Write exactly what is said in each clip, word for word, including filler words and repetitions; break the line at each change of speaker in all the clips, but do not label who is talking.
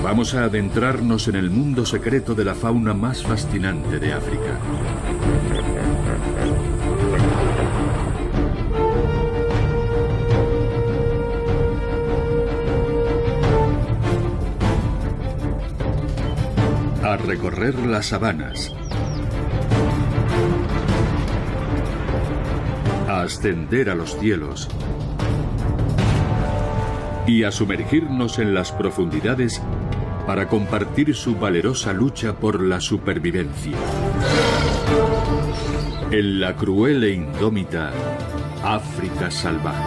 Vamos a adentrarnos en el mundo secreto de la fauna más fascinante de África. A recorrer las sabanas. A ascender a los cielos. Y a sumergirnos en las profundidades para compartir su valerosa lucha por la supervivencia. En la cruel e indómita África salvaje.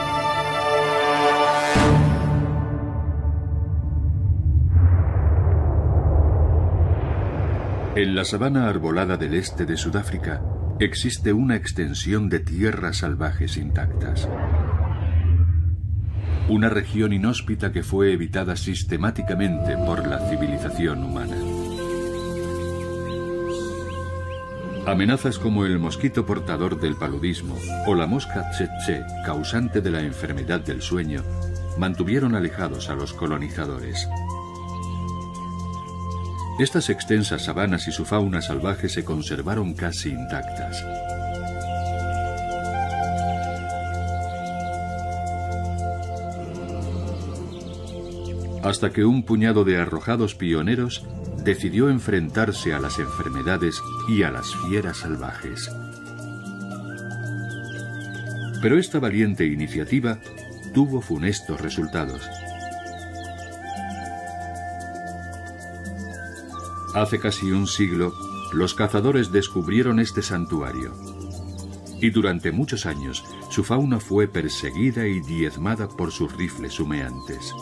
En la sabana arbolada del este de Sudáfrica existe una extensión de tierras salvajes intactas. Una región inhóspita que fue evitada sistemáticamente por la civilización humana. Amenazas como el mosquito portador del paludismo o la mosca tsetse, causante de la enfermedad del sueño, mantuvieron alejados a los colonizadores. Estas extensas sabanas y su fauna salvaje se conservaron casi intactas. Hasta que un puñado de arrojados pioneros decidió enfrentarse a las enfermedades y a las fieras salvajes. Pero esta valiente iniciativa tuvo funestos resultados. Hace casi un siglo, los cazadores descubrieron este santuario. Y durante muchos años, su fauna fue perseguida y diezmada por sus rifles humeantes.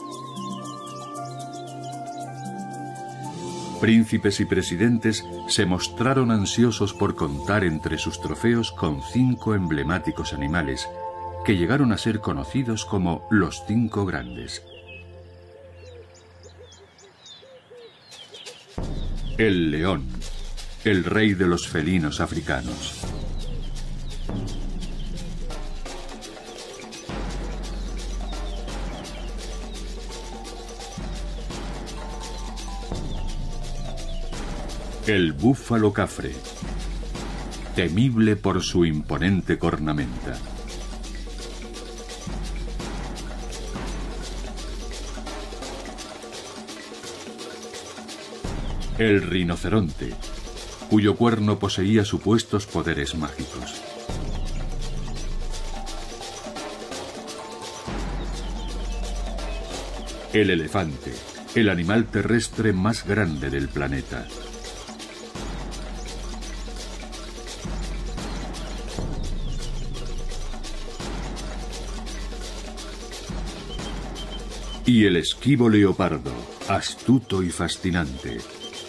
Príncipes y presidentes se mostraron ansiosos por contar entre sus trofeos con cinco emblemáticos animales, que llegaron a ser conocidos como los cinco grandes. El león, el rey de los felinos africanos. El búfalo cafre, temible por su imponente cornamenta. El rinoceronte, cuyo cuerno poseía supuestos poderes mágicos. El elefante, el animal terrestre más grande del planeta. Y el esquivo leopardo, astuto y fascinante.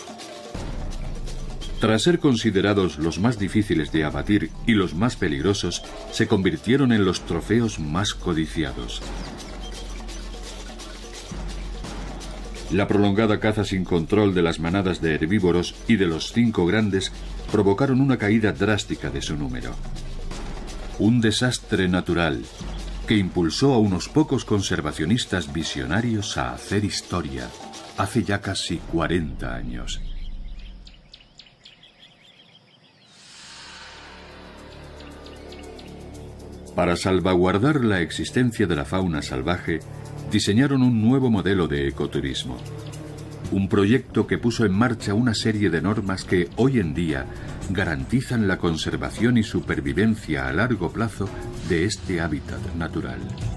Tras ser considerados los más difíciles de abatir y los más peligrosos, se convirtieron en los trofeos más codiciados. La prolongada caza sin control de las manadas de herbívoros y de los cinco grandes provocaron una caída drástica de su número. Un desastre natural que impulsó a unos pocos conservacionistas visionarios a hacer historia hace ya casi cuarenta años. Para salvaguardar la existencia de la fauna salvaje, diseñaron un nuevo modelo de ecoturismo. Un proyecto que puso en marcha una serie de normas que, hoy en día, garantizan la conservación y supervivencia a largo plazo de este hábitat natural.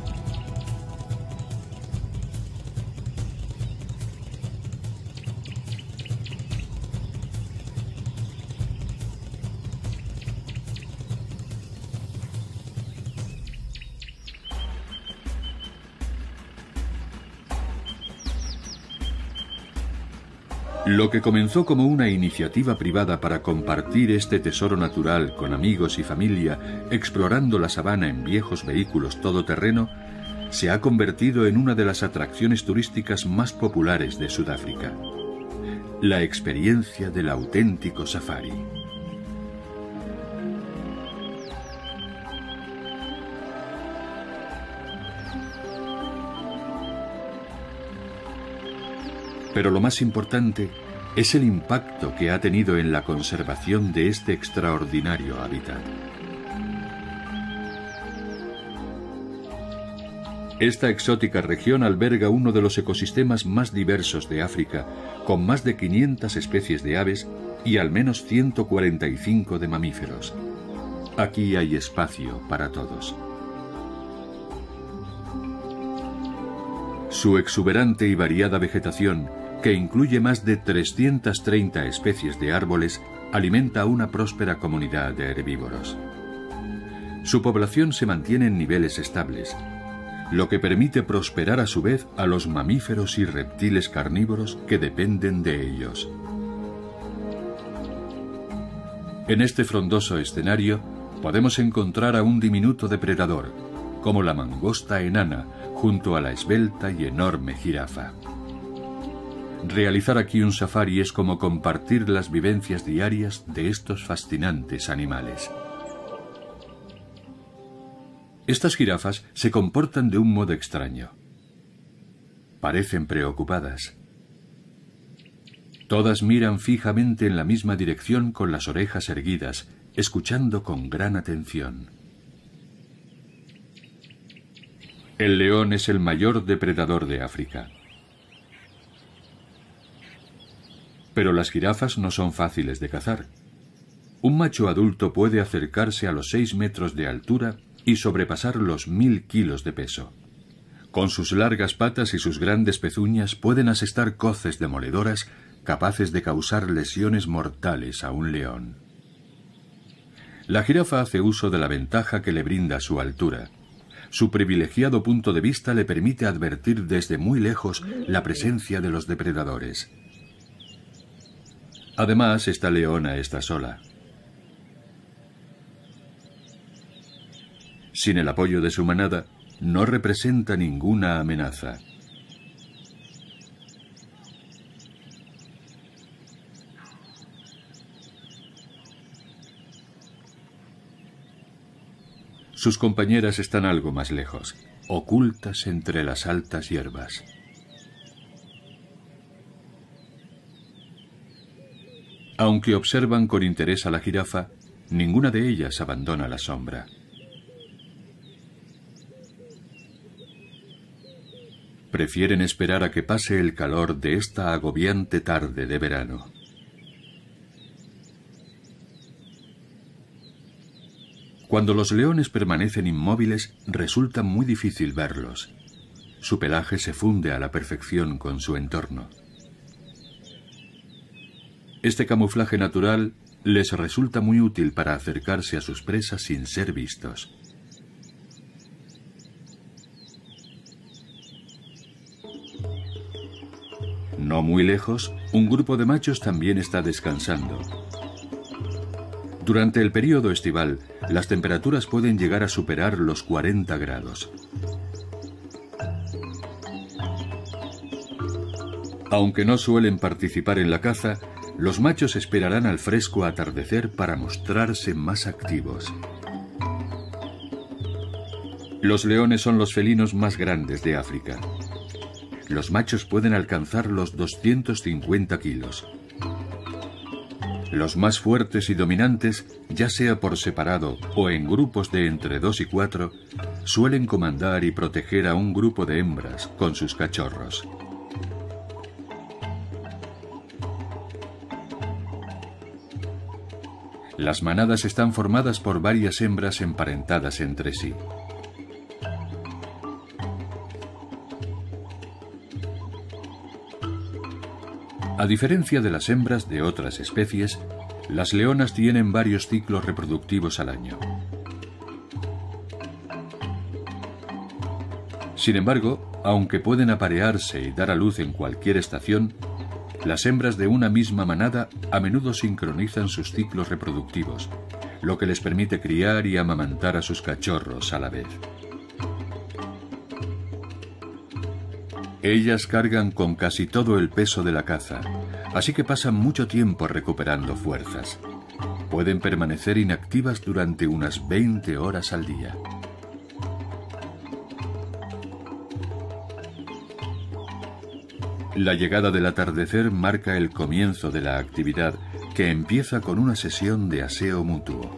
Lo que comenzó como una iniciativa privada para compartir este tesoro natural con amigos y familia, explorando la sabana en viejos vehículos todoterreno, se ha convertido en una de las atracciones turísticas más populares de Sudáfrica. La experiencia del auténtico safari. Pero lo más importante es el impacto que ha tenido en la conservación de este extraordinario hábitat. Esta exótica región alberga uno de los ecosistemas más diversos de África, con más de quinientas especies de aves y al menos ciento cuarenta y cinco de mamíferos. Aquí hay espacio para todos. Su exuberante y variada vegetación, que incluye más de trescientas treinta especies de árboles, alimenta a una próspera comunidad de herbívoros. Su población se mantiene en niveles estables, lo que permite prosperar a su vez a los mamíferos y reptiles carnívoros que dependen de ellos. En este frondoso escenario podemos encontrar a un diminuto depredador, como la mangosta enana, junto a la esbelta y enorme jirafa. Realizar aquí un safari es como compartir las vivencias diarias de estos fascinantes animales. Estas jirafas se comportan de un modo extraño. Parecen preocupadas. Todas miran fijamente en la misma dirección con las orejas erguidas, escuchando con gran atención. El león es el mayor depredador de África. Pero las jirafas no son fáciles de cazar. Un macho adulto puede acercarse a los seis metros de altura y sobrepasar los mil kilos de peso. Con sus largas patas y sus grandes pezuñas pueden asestar coces demoledoras capaces de causar lesiones mortales a un león. La jirafa hace uso de la ventaja que le brinda su altura. Su privilegiado punto de vista le permite advertir desde muy lejos la presencia de los depredadores. Además, esta leona está sola. Sin el apoyo de su manada, no representa ninguna amenaza. Sus compañeras están algo más lejos, ocultas entre las altas hierbas. Aunque observan con interés a la jirafa, ninguna de ellas abandona la sombra. Prefieren esperar a que pase el calor de esta agobiante tarde de verano. Cuando los leones permanecen inmóviles, resulta muy difícil verlos. Su pelaje se funde a la perfección con su entorno. Este camuflaje natural les resulta muy útil para acercarse a sus presas sin ser vistos. No muy lejos, un grupo de machos también está descansando. Durante el período estival, las temperaturas pueden llegar a superar los cuarenta grados. Aunque no suelen participar en la caza, los machos esperarán al fresco atardecer para mostrarse más activos. Los leones son los felinos más grandes de África. Los machos pueden alcanzar los doscientos cincuenta kilos. Los más fuertes y dominantes, ya sea por separado o en grupos de entre dos y cuatro, suelen comandar y proteger a un grupo de hembras con sus cachorros. Las manadas están formadas por varias hembras emparentadas entre sí. A diferencia de las hembras de otras especies, las leonas tienen varios ciclos reproductivos al año. Sin embargo, aunque pueden aparearse y dar a luz en cualquier estación, las hembras de una misma manada a menudo sincronizan sus ciclos reproductivos, lo que les permite criar y amamantar a sus cachorros a la vez. Ellas cargan con casi todo el peso de la caza, así que pasan mucho tiempo recuperando fuerzas. Pueden permanecer inactivas durante unas veinte horas al día. La llegada del atardecer marca el comienzo de la actividad, que empieza con una sesión de aseo mutuo.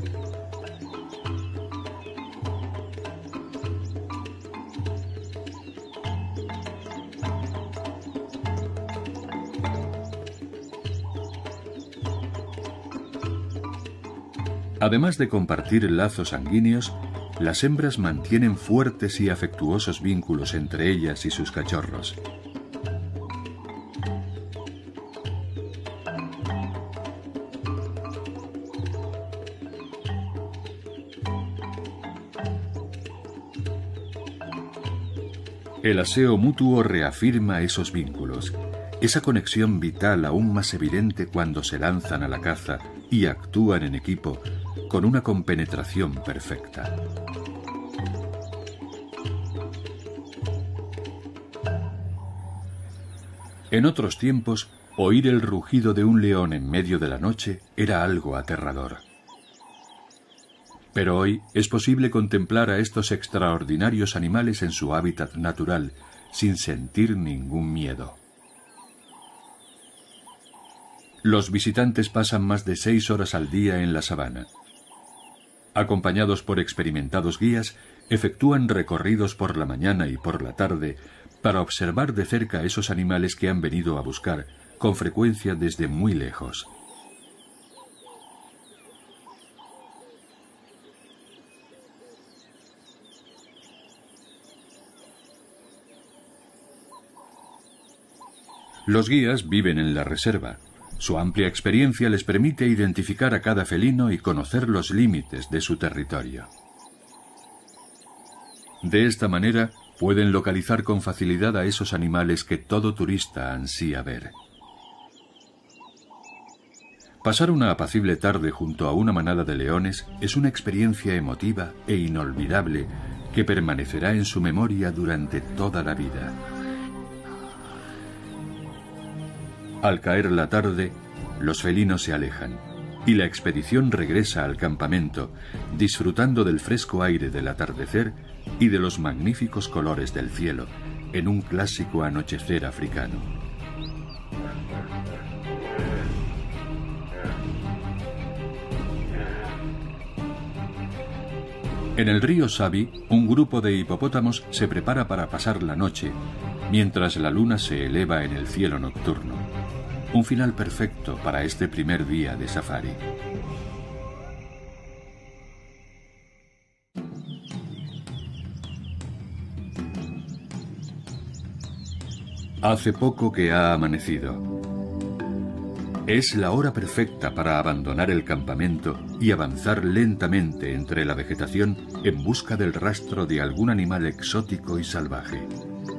Además de compartir lazos sanguíneos, las hembras mantienen fuertes y afectuosos vínculos entre ellas y sus cachorros. El aseo mutuo reafirma esos vínculos, esa conexión vital aún más evidente cuando se lanzan a la caza y actúan en equipo con una compenetración perfecta. En otros tiempos, oír el rugido de un león en medio de la noche era algo aterrador. Pero hoy es posible contemplar a estos extraordinarios animales en su hábitat natural, sin sentir ningún miedo. Los visitantes pasan más de seis horas al día en la sabana. Acompañados por experimentados guías, efectúan recorridos por la mañana y por la tarde para observar de cerca esos animales que han venido a buscar, con frecuencia desde muy lejos. Los guías viven en la reserva. Su amplia experiencia les permite identificar a cada felino y conocer los límites de su territorio. De esta manera, pueden localizar con facilidad a esos animales que todo turista ansía ver. Pasar una apacible tarde junto a una manada de leones es una experiencia emotiva e inolvidable que permanecerá en su memoria durante toda la vida. Al caer la tarde, los felinos se alejan y la expedición regresa al campamento, disfrutando del fresco aire del atardecer y de los magníficos colores del cielo, en un clásico anochecer africano. En el río Sabi, un grupo de hipopótamos se prepara para pasar la noche, mientras la luna se eleva en el cielo nocturno. Un final perfecto para este primer día de safari. Hace poco que ha amanecido. Es la hora perfecta para abandonar el campamento y avanzar lentamente entre la vegetación en busca del rastro de algún animal exótico y salvaje.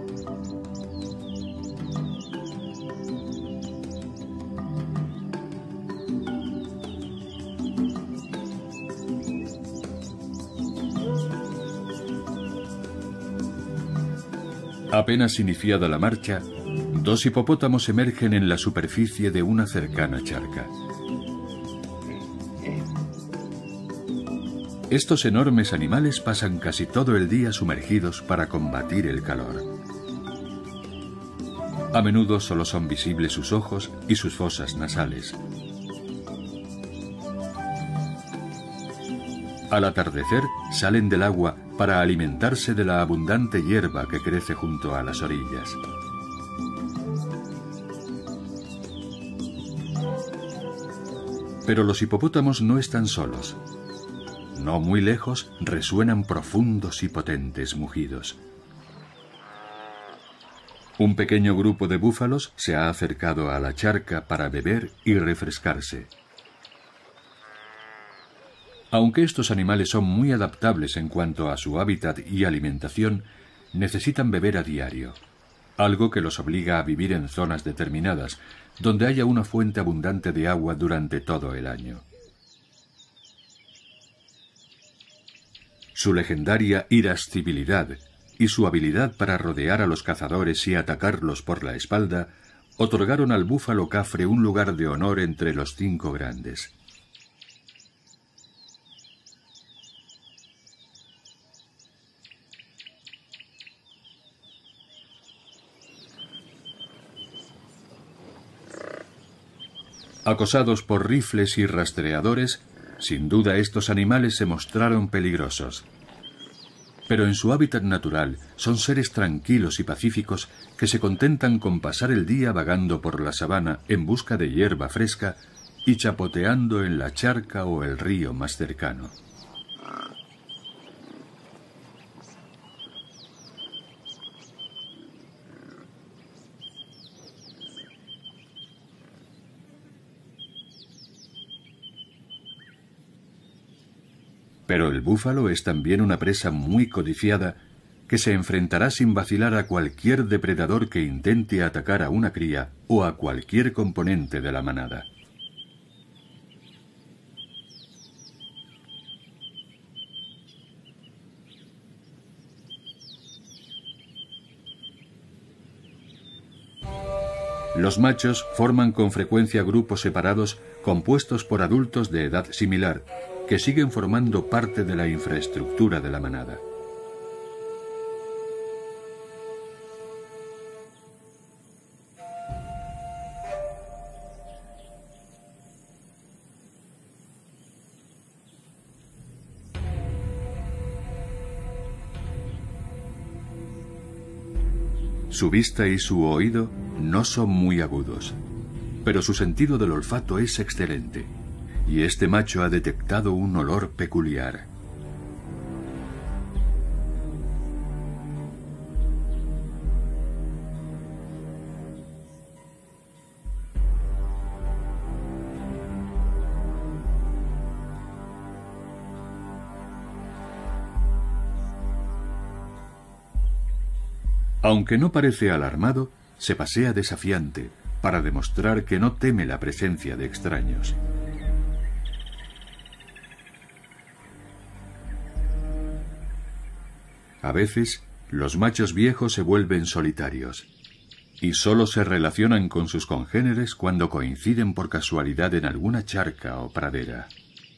Apenas iniciada la marcha, dos hipopótamos emergen en la superficie de una cercana charca. Estos enormes animales pasan casi todo el día sumergidos para combatir el calor. A menudo solo son visibles sus ojos y sus fosas nasales. Al atardecer salen del agua para alimentarse de la abundante hierba que crece junto a las orillas. Pero los hipopótamos no están solos. No muy lejos resuenan profundos y potentes mugidos. Un pequeño grupo de búfalos se ha acercado a la charca para beber y refrescarse. Aunque estos animales son muy adaptables en cuanto a su hábitat y alimentación, necesitan beber a diario, algo que los obliga a vivir en zonas determinadas, donde haya una fuente abundante de agua durante todo el año. Su legendaria irascibilidad y su habilidad para rodear a los cazadores y atacarlos por la espalda otorgaron al búfalo cafre un lugar de honor entre los cinco grandes. Acosados por rifles y rastreadores, sin duda estos animales se mostraron peligrosos. Pero en su hábitat natural son seres tranquilos y pacíficos que se contentan con pasar el día vagando por la sabana en busca de hierba fresca y chapoteando en la charca o el río más cercano. Pero el búfalo es también una presa muy codiciada que se enfrentará sin vacilar a cualquier depredador que intente atacar a una cría o a cualquier componente de la manada. Los machos forman con frecuencia grupos separados compuestos por adultos de edad similar, que siguen formando parte de la infraestructura de la manada. Su vista y su oído no son muy agudos, pero su sentido del olfato es excelente. Y este macho ha detectado un olor peculiar. Aunque no parece alarmado, se pasea desafiante para demostrar que no teme la presencia de extraños. A veces, los machos viejos se vuelven solitarios y solo se relacionan con sus congéneres cuando coinciden por casualidad en alguna charca o pradera.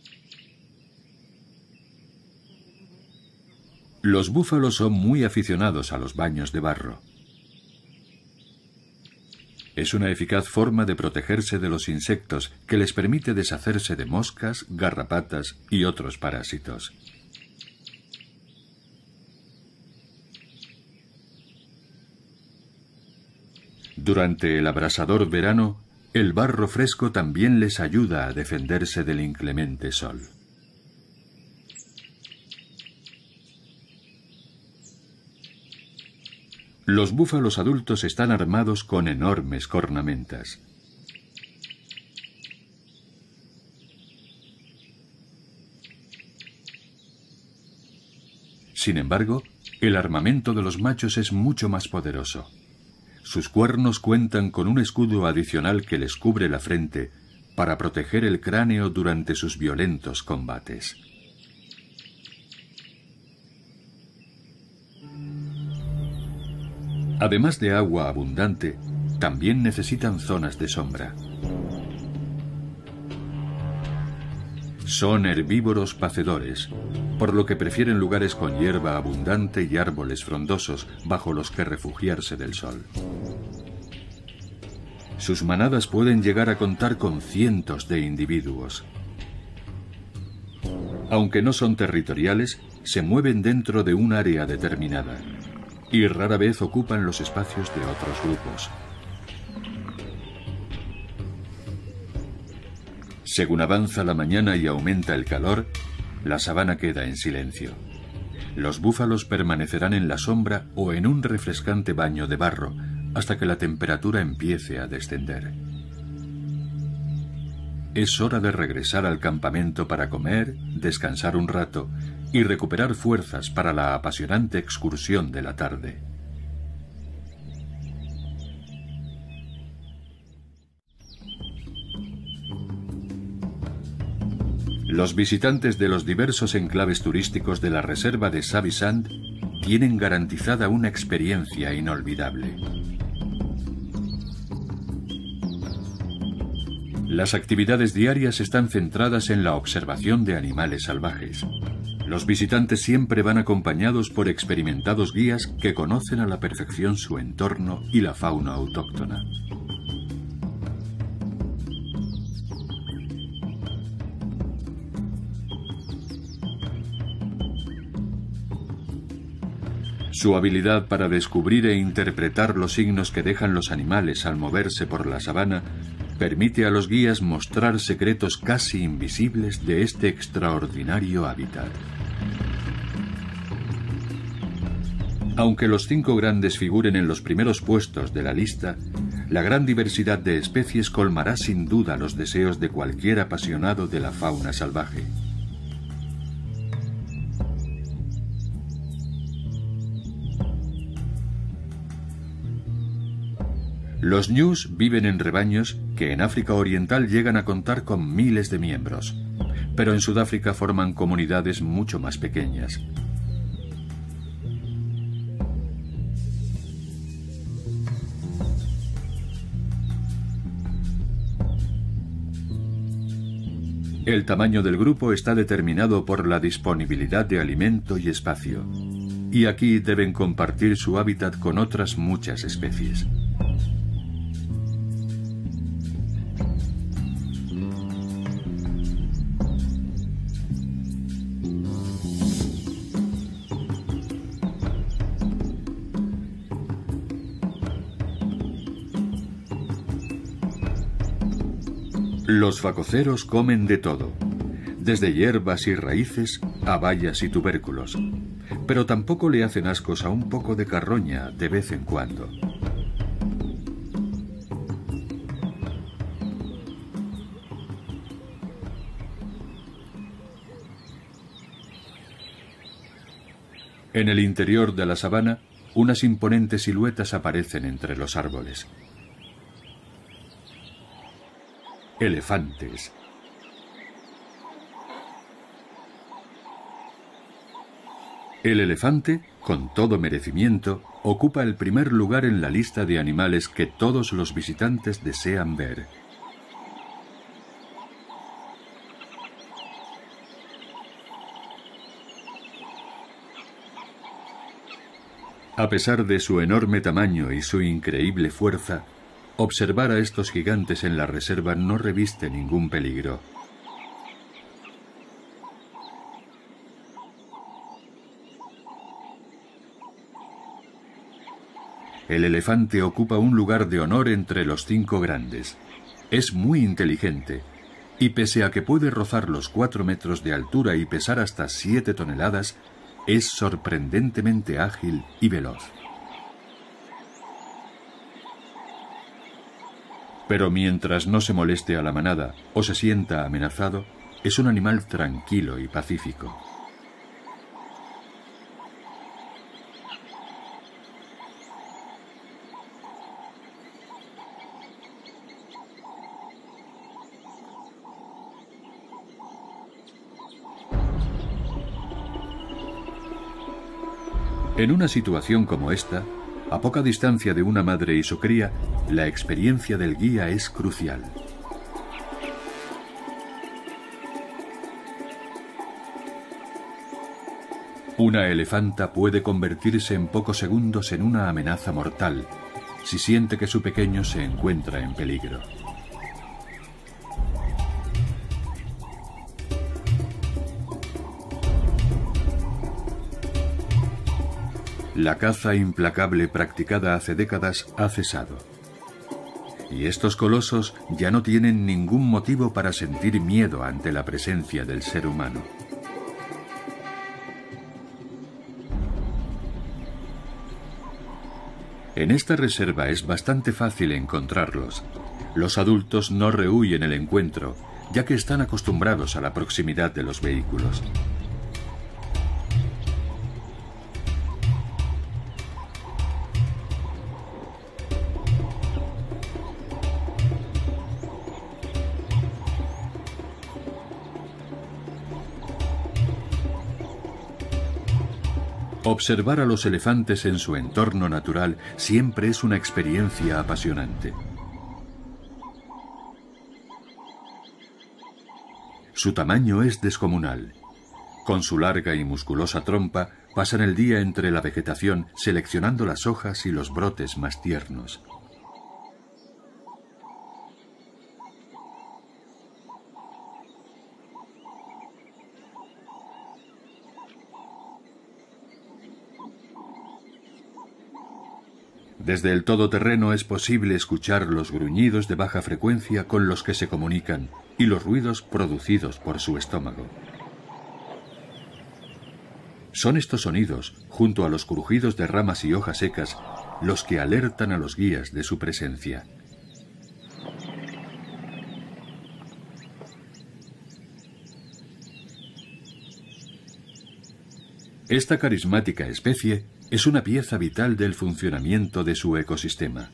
Los búfalos son muy aficionados a los baños de barro. Es una eficaz forma de protegerse de los insectos que les permite deshacerse de moscas, garrapatas y otros parásitos. Durante el abrasador verano, el barro fresco también les ayuda a defenderse del inclemente sol. Los búfalos adultos están armados con enormes cornamentas. Sin embargo, el armamento de los machos es mucho más poderoso. Sus cuernos cuentan con un escudo adicional que les cubre la frente para proteger el cráneo durante sus violentos combates. Además de agua abundante, también necesitan zonas de sombra. Son herbívoros pacedores, por lo que prefieren lugares con hierba abundante y árboles frondosos bajo los que refugiarse del sol. Sus manadas pueden llegar a contar con cientos de individuos. Aunque no son territoriales, se mueven dentro de un área determinada y rara vez ocupan los espacios de otros grupos. Según avanza la mañana y aumenta el calor, la sabana queda en silencio. Los búfalos permanecerán en la sombra o en un refrescante baño de barro hasta que la temperatura empiece a descender. Es hora de regresar al campamento para comer, descansar un rato y recuperar fuerzas para la apasionante excursión de la tarde. Los visitantes de los diversos enclaves turísticos de la reserva de Savisand tienen garantizada una experiencia inolvidable. Las actividades diarias están centradas en la observación de animales salvajes. Los visitantes siempre van acompañados por experimentados guías que conocen a la perfección su entorno y la fauna autóctona. Su habilidad para descubrir e interpretar los signos que dejan los animales al moverse por la sabana permite a los guías mostrar secretos casi invisibles de este extraordinario hábitat. Aunque los cinco grandes figuren en los primeros puestos de la lista, la gran diversidad de especies colmará sin duda los deseos de cualquier apasionado de la fauna salvaje. Los ñus viven en rebaños que en África Oriental llegan a contar con miles de miembros, pero en Sudáfrica forman comunidades mucho más pequeñas. El tamaño del grupo está determinado por la disponibilidad de alimento y espacio, y aquí deben compartir su hábitat con otras muchas especies. Los facoceros comen de todo, desde hierbas y raíces a bayas y tubérculos, pero tampoco le hacen ascos a un poco de carroña de vez en cuando. En el interior de la sabana, unas imponentes siluetas aparecen entre los árboles. Elefantes. El elefante, con todo merecimiento, ocupa el primer lugar en la lista de animales que todos los visitantes desean ver. A pesar de su enorme tamaño y su increíble fuerza, observar a estos gigantes en la reserva no reviste ningún peligro. El elefante ocupa un lugar de honor entre los cinco grandes. Es muy inteligente, y pese a que puede rozar los cuatro metros de altura y pesar hasta siete toneladas, es sorprendentemente ágil y veloz. Pero mientras no se moleste a la manada o se sienta amenazado, es un animal tranquilo y pacífico. En una situación como esta, a poca distancia de una madre y su cría, la experiencia del guía es crucial. Una elefanta puede convertirse en pocos segundos en una amenaza mortal, si siente que su pequeño se encuentra en peligro. La caza implacable practicada hace décadas ha cesado. Y estos colosos ya no tienen ningún motivo para sentir miedo ante la presencia del ser humano. En esta reserva es bastante fácil encontrarlos. Los adultos no rehúyen el encuentro, ya que están acostumbrados a la proximidad de los vehículos. Observar a los elefantes en su entorno natural siempre es una experiencia apasionante. Su tamaño es descomunal. Con su larga y musculosa trompa, pasan el día entre la vegetación seleccionando las hojas y los brotes más tiernos. Desde el todoterreno es posible escuchar los gruñidos de baja frecuencia con los que se comunican y los ruidos producidos por su estómago. Son estos sonidos, junto a los crujidos de ramas y hojas secas, los que alertan a los guías de su presencia. Esta carismática especie es una pieza vital del funcionamiento de su ecosistema.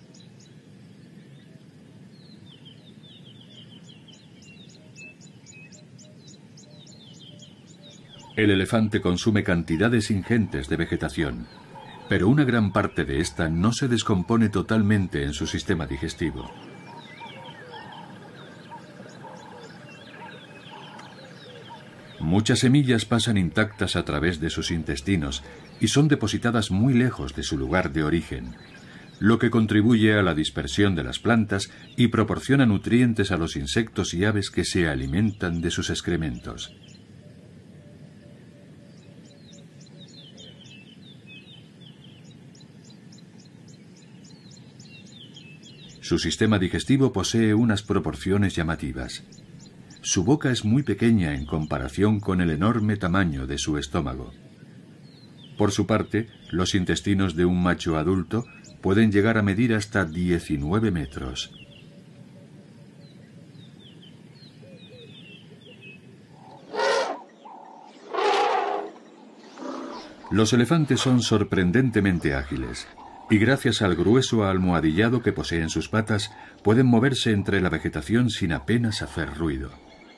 El elefante consume cantidades ingentes de vegetación, pero una gran parte de esta no se descompone totalmente en su sistema digestivo. Muchas semillas pasan intactas a través de sus intestinos y son depositadas muy lejos de su lugar de origen, lo que contribuye a la dispersión de las plantas y proporciona nutrientes a los insectos y aves que se alimentan de sus excrementos. Su sistema digestivo posee unas proporciones llamativas. Su boca es muy pequeña en comparación con el enorme tamaño de su estómago. Por su parte, los intestinos de un macho adulto pueden llegar a medir hasta diecinueve metros. Los elefantes son sorprendentemente ágiles y gracias al grueso almohadillado que poseen sus patas pueden moverse entre la vegetación sin apenas hacer ruido.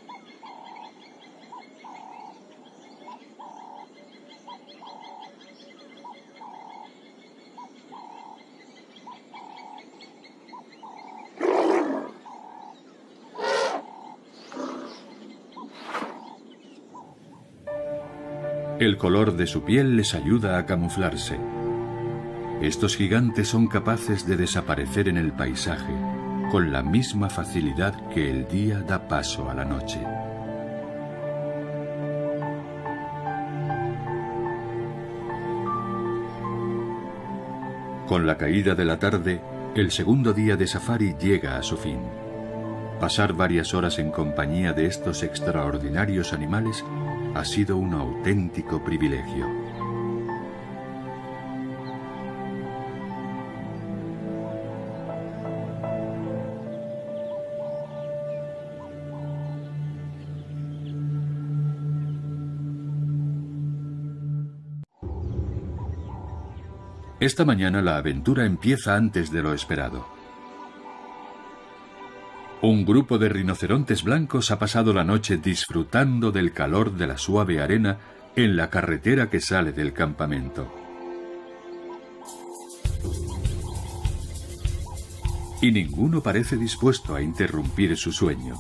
El color de su piel les ayuda a camuflarse. Estos gigantes son capaces de desaparecer en el paisaje con la misma facilidad que el día da paso a la noche. Con la caída de la tarde, el segundo día de safari llega a su fin. Pasar varias horas en compañía de estos extraordinarios animales ha sido un auténtico privilegio. Esta mañana la aventura empieza antes de lo esperado. Un grupo de rinocerontes blancos ha pasado la noche disfrutando del calor de la suave arena en la carretera que sale del campamento. Y ninguno parece dispuesto a interrumpir su sueño.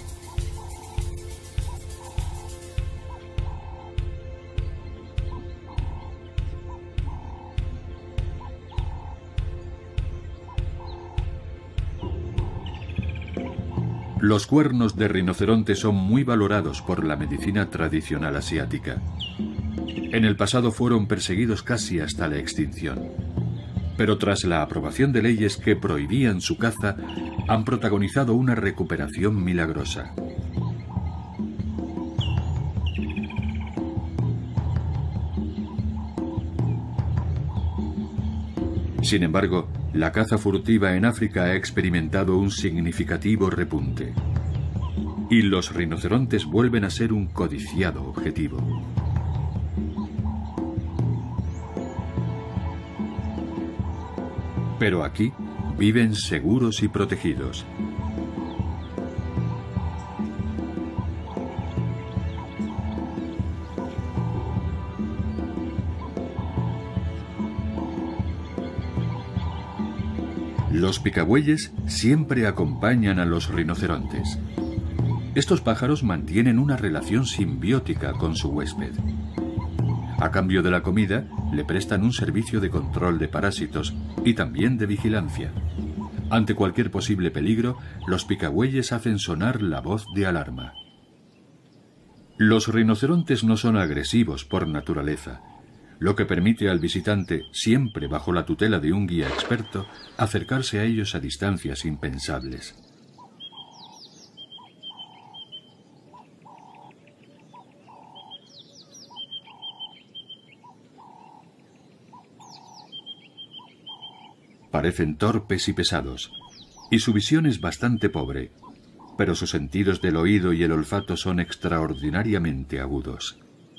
Los cuernos de rinoceronte son muy valorados por la medicina tradicional asiática. En el pasado fueron perseguidos casi hasta la extinción. Pero tras la aprobación de leyes que prohibían su caza, han protagonizado una recuperación milagrosa. Sin embargo, la caza furtiva en África ha experimentado un significativo repunte. Y los rinocerontes vuelven a ser un codiciado objetivo. Pero aquí viven seguros y protegidos. Los picabueyes siempre acompañan a los rinocerontes. Estos pájaros mantienen una relación simbiótica con su huésped. A cambio de la comida, le prestan un servicio de control de parásitos y también de vigilancia. Ante cualquier posible peligro, los picabueyes hacen sonar la voz de alarma. Los rinocerontes no son agresivos por naturaleza, lo que permite al visitante, siempre bajo la tutela de un guía experto, acercarse a ellos a distancias impensables. Parecen torpes y pesados, y su visión es bastante pobre, pero sus sentidos del oído y el olfato son extraordinariamente agudos.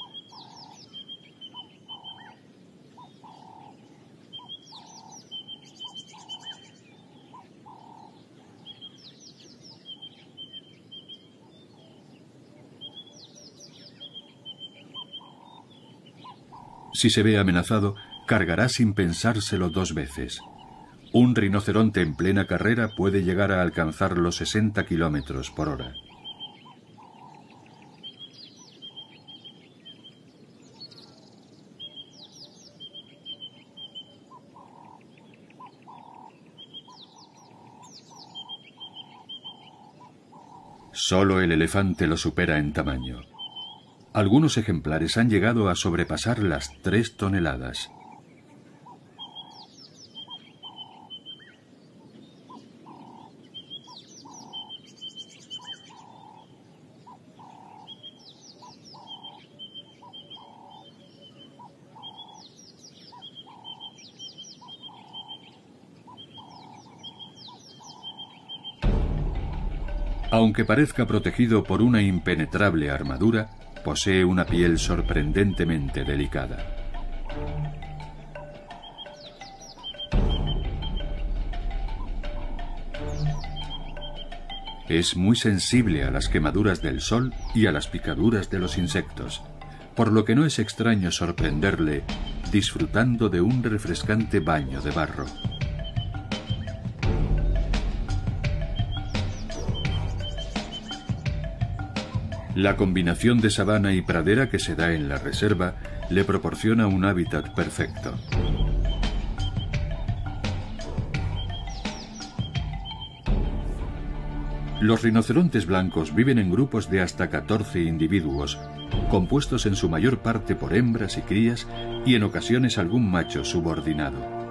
Si se ve amenazado, cargará sin pensárselo dos veces. Un rinoceronte en plena carrera puede llegar a alcanzar los sesenta kilómetros por hora. Solo el elefante lo supera en tamaño. Algunos ejemplares han llegado a sobrepasar las tres toneladas. Aunque parezca protegido por una impenetrable armadura, posee una piel sorprendentemente delicada. Es muy sensible a las quemaduras del sol y a las picaduras de los insectos, por lo que no es extraño sorprenderle disfrutando de un refrescante baño de barro. La combinación de sabana y pradera que se da en la reserva le proporciona un hábitat perfecto. Los rinocerontes blancos viven en grupos de hasta catorce individuos, compuestos en su mayor parte por hembras y crías y en ocasiones algún macho subordinado.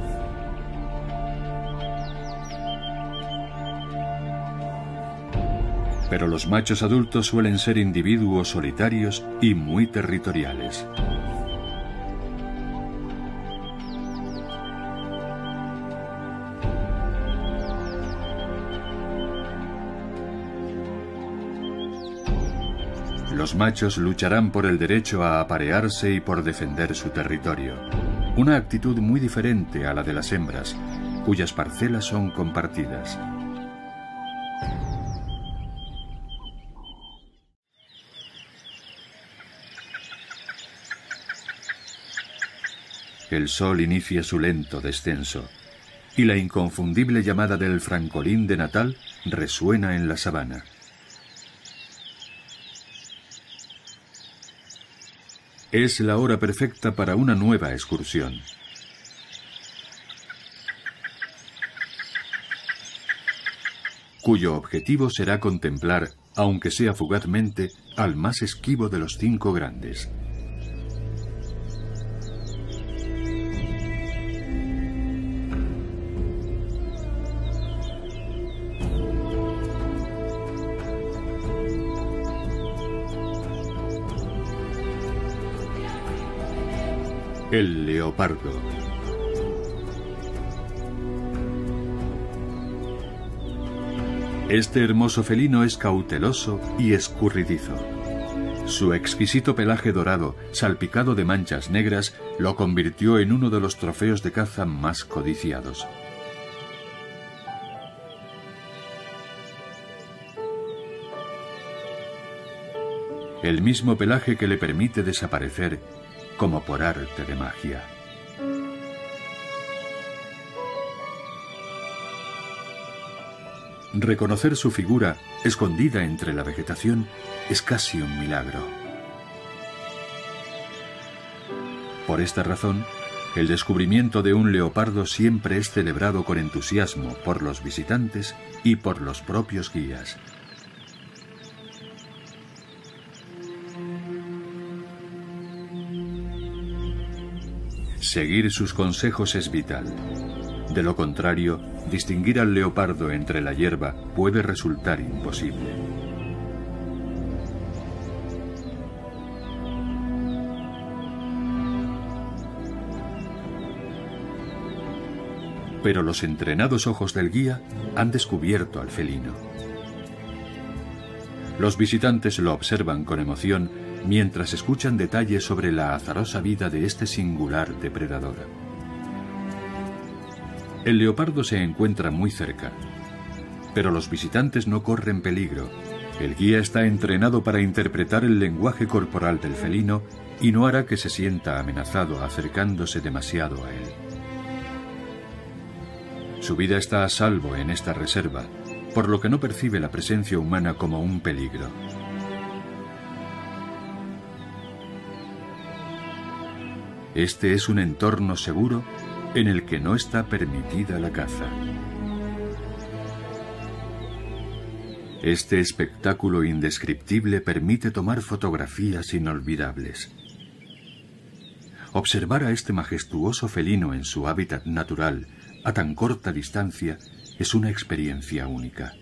Pero los machos adultos suelen ser individuos solitarios y muy territoriales. Los machos lucharán por el derecho a aparearse y por defender su territorio, una actitud muy diferente a la de las hembras, cuyas parcelas son compartidas. El sol inicia su lento descenso, y la inconfundible llamada del francolín de Natal resuena en la sabana. Es la hora perfecta para una nueva excursión. Cuyo objetivo será contemplar, aunque sea fugazmente, al más esquivo de los cinco grandes. El leopardo. Este hermoso felino es cauteloso y escurridizo. Su exquisito pelaje dorado, salpicado de manchas negras, lo convirtió en uno de los trofeos de caza más codiciados. El mismo pelaje que le permite desaparecer como por arte de magia. Reconocer su figura, escondida entre la vegetación, es casi un milagro. Por esta razón, el descubrimiento de un leopardo siempre es celebrado con entusiasmo por los visitantes y por los propios guías. Seguir sus consejos es vital. De lo contrario, distinguir al leopardo entre la hierba puede resultar imposible. Pero los entrenados ojos del guía han descubierto al felino. Los visitantes lo observan con emoción mientras escuchan detalles sobre la azarosa vida de este singular depredador. El leopardo se encuentra muy cerca, pero los visitantes no corren peligro. El guía está entrenado para interpretar el lenguaje corporal del felino y no hará que se sienta amenazado acercándose demasiado a él. Su vida está a salvo en esta reserva, por lo que no percibe la presencia humana como un peligro. Este es un entorno seguro en el que no está permitida la caza. Este espectáculo indescriptible permite tomar fotografías inolvidables. Observar a este majestuoso felino en su hábitat natural a tan corta distancia es una experiencia única.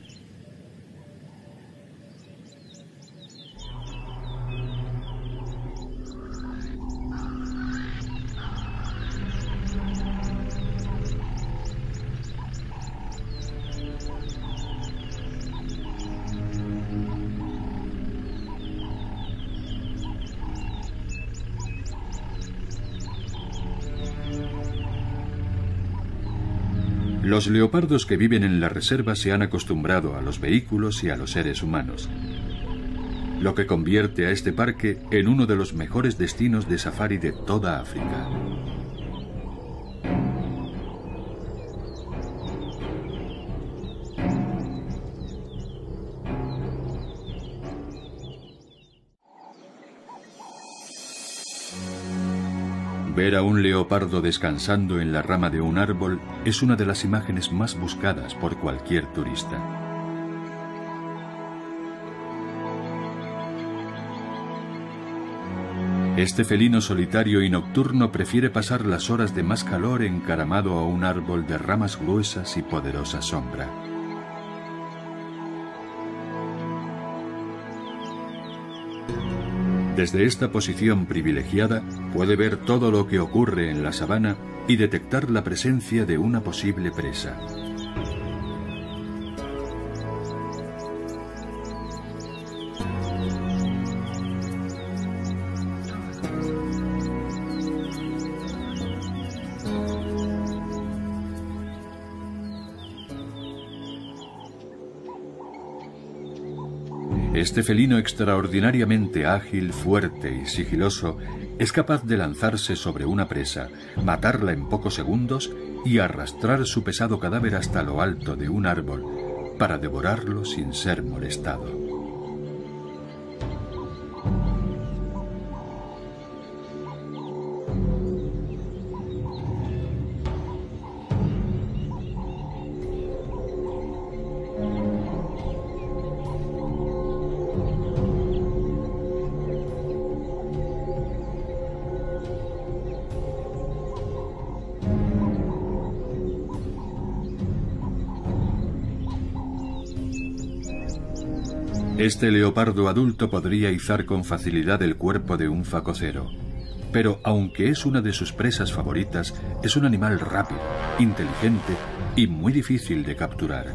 Los leopardos que viven en la reserva se han acostumbrado a los vehículos y a los seres humanos, lo que convierte a este parque en uno de los mejores destinos de safari de toda África. Ver a un leopardo descansando en la rama de un árbol es una de las imágenes más buscadas por cualquier turista. Este felino solitario y nocturno prefiere pasar las horas de más calor encaramado a un árbol de ramas gruesas y poderosa sombra. Desde esta posición privilegiada puede ver todo lo que ocurre en la sabana y detectar la presencia de una posible presa. Este felino extraordinariamente ágil, fuerte y sigiloso es capaz de lanzarse sobre una presa, matarla en pocos segundos y arrastrar su pesado cadáver hasta lo alto de un árbol para devorarlo sin ser molestado. Este leopardo adulto podría izar con facilidad el cuerpo de un facocero, pero aunque es una de sus presas favoritas, es un animal rápido, inteligente y muy difícil de capturar.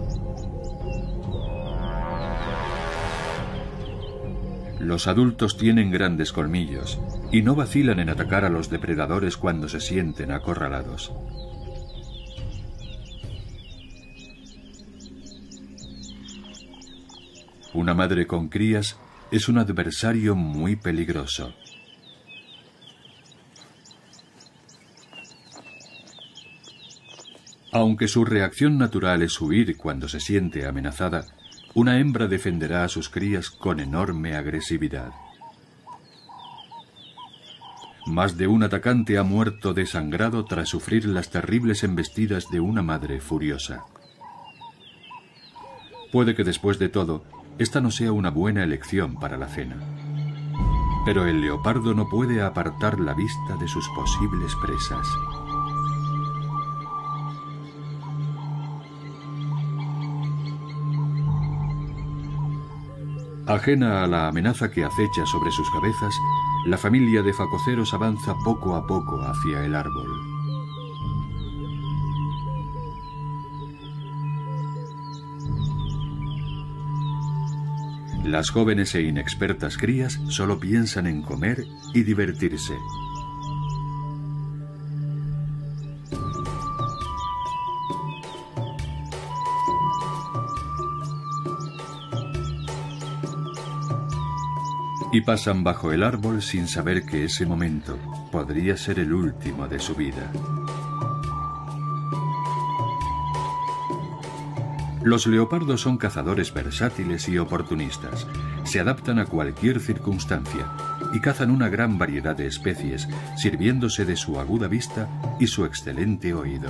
Los adultos tienen grandes colmillos y no vacilan en atacar a los depredadores cuando se sienten acorralados. Una madre con crías es un adversario muy peligroso. Aunque su reacción natural es huir cuando se siente amenazada, una hembra defenderá a sus crías con enorme agresividad. Más de un atacante ha muerto desangrado tras sufrir las terribles embestidas de una madre furiosa. Puede que después de todo, esta no sea una buena elección para la cena. Pero el leopardo no puede apartar la vista de sus posibles presas. Ajena a la amenaza que acecha sobre sus cabezas, la familia de facoceros avanza poco a poco hacia el árbol. Las jóvenes e inexpertas crías solo piensan en comer y divertirse. Y pasan bajo el árbol sin saber que ese momento podría ser el último de su vida. Los leopardos son cazadores versátiles y oportunistas. Se adaptan a cualquier circunstancia y cazan una gran variedad de especies, sirviéndose de su aguda vista y su excelente oído.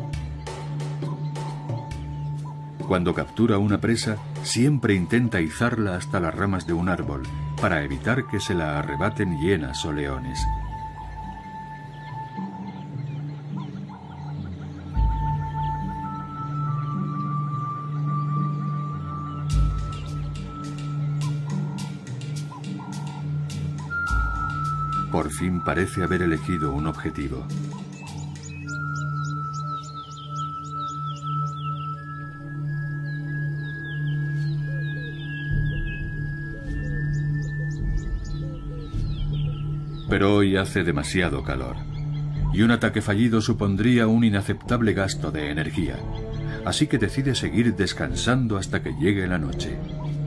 Cuando captura una presa, siempre intenta izarla hasta las ramas de un árbol, para evitar que se la arrebaten hienas o leones. Por fin parece haber elegido un objetivo. Pero hoy hace demasiado calor, y un ataque fallido supondría un inaceptable gasto de energía, así que decide seguir descansando hasta que llegue la noche.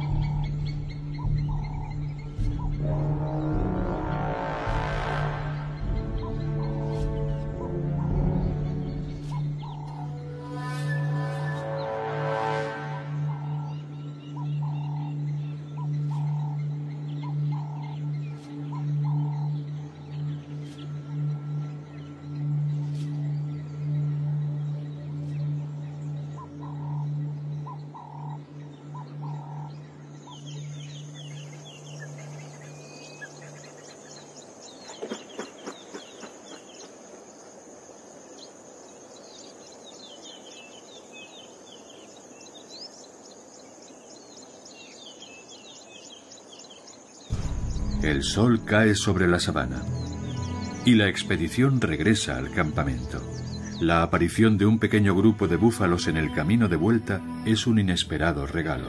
El sol cae sobre la sabana y la expedición regresa al campamento. La aparición de un pequeño grupo de búfalos en el camino de vuelta es un inesperado regalo.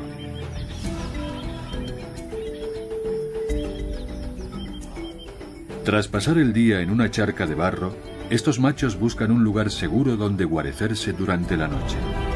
Tras pasar el día en una charca de barro, estos machos buscan un lugar seguro donde guarecerse durante la noche.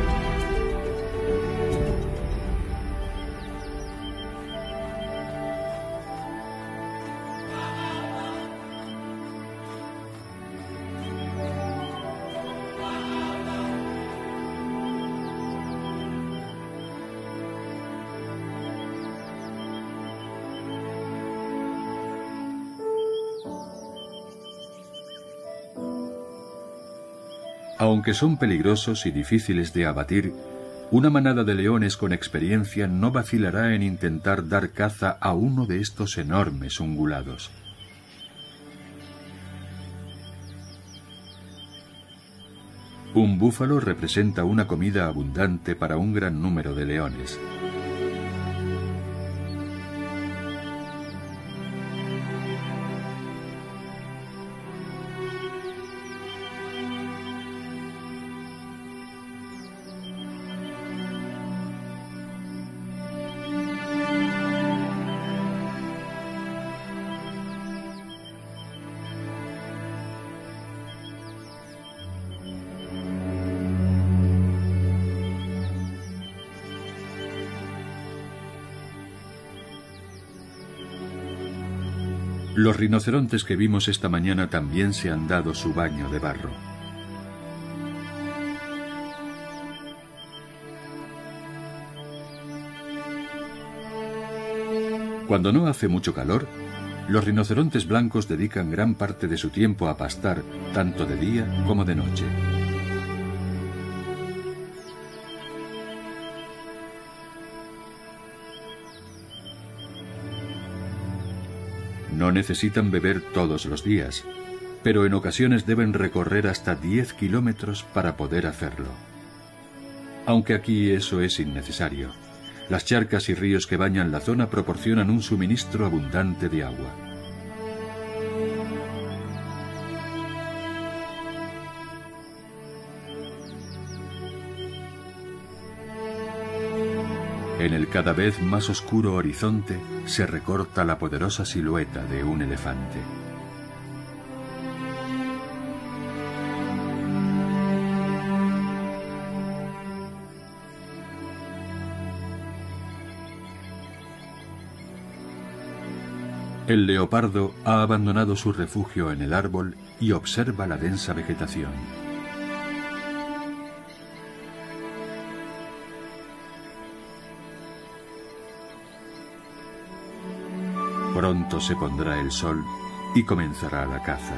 Aunque son peligrosos y difíciles de abatir, una manada de leones con experiencia no vacilará en intentar dar caza a uno de estos enormes ungulados. Un búfalo representa una comida abundante para un gran número de leones. Los rinocerontes que vimos esta mañana también se han dado su baño de barro. Cuando no hace mucho calor, los rinocerontes blancos dedican gran parte de su tiempo a pastar, tanto de día como de noche. No necesitan beber todos los días, pero en ocasiones deben recorrer hasta diez kilómetros para poder hacerlo. Aunque aquí eso es innecesario. Las charcas y ríos que bañan la zona proporcionan un suministro abundante de agua. En el cada vez más oscuro horizonte se recorta la poderosa silueta de un elefante. El leopardo ha abandonado su refugio en el árbol y observa la densa vegetación. Pronto se pondrá el sol y comenzará la caza.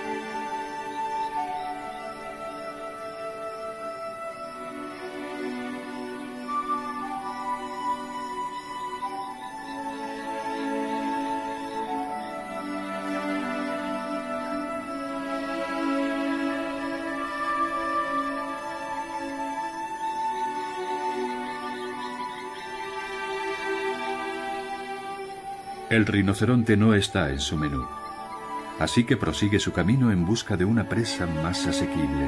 El rinoceronte no está en su menú, así que prosigue su camino en busca de una presa más asequible.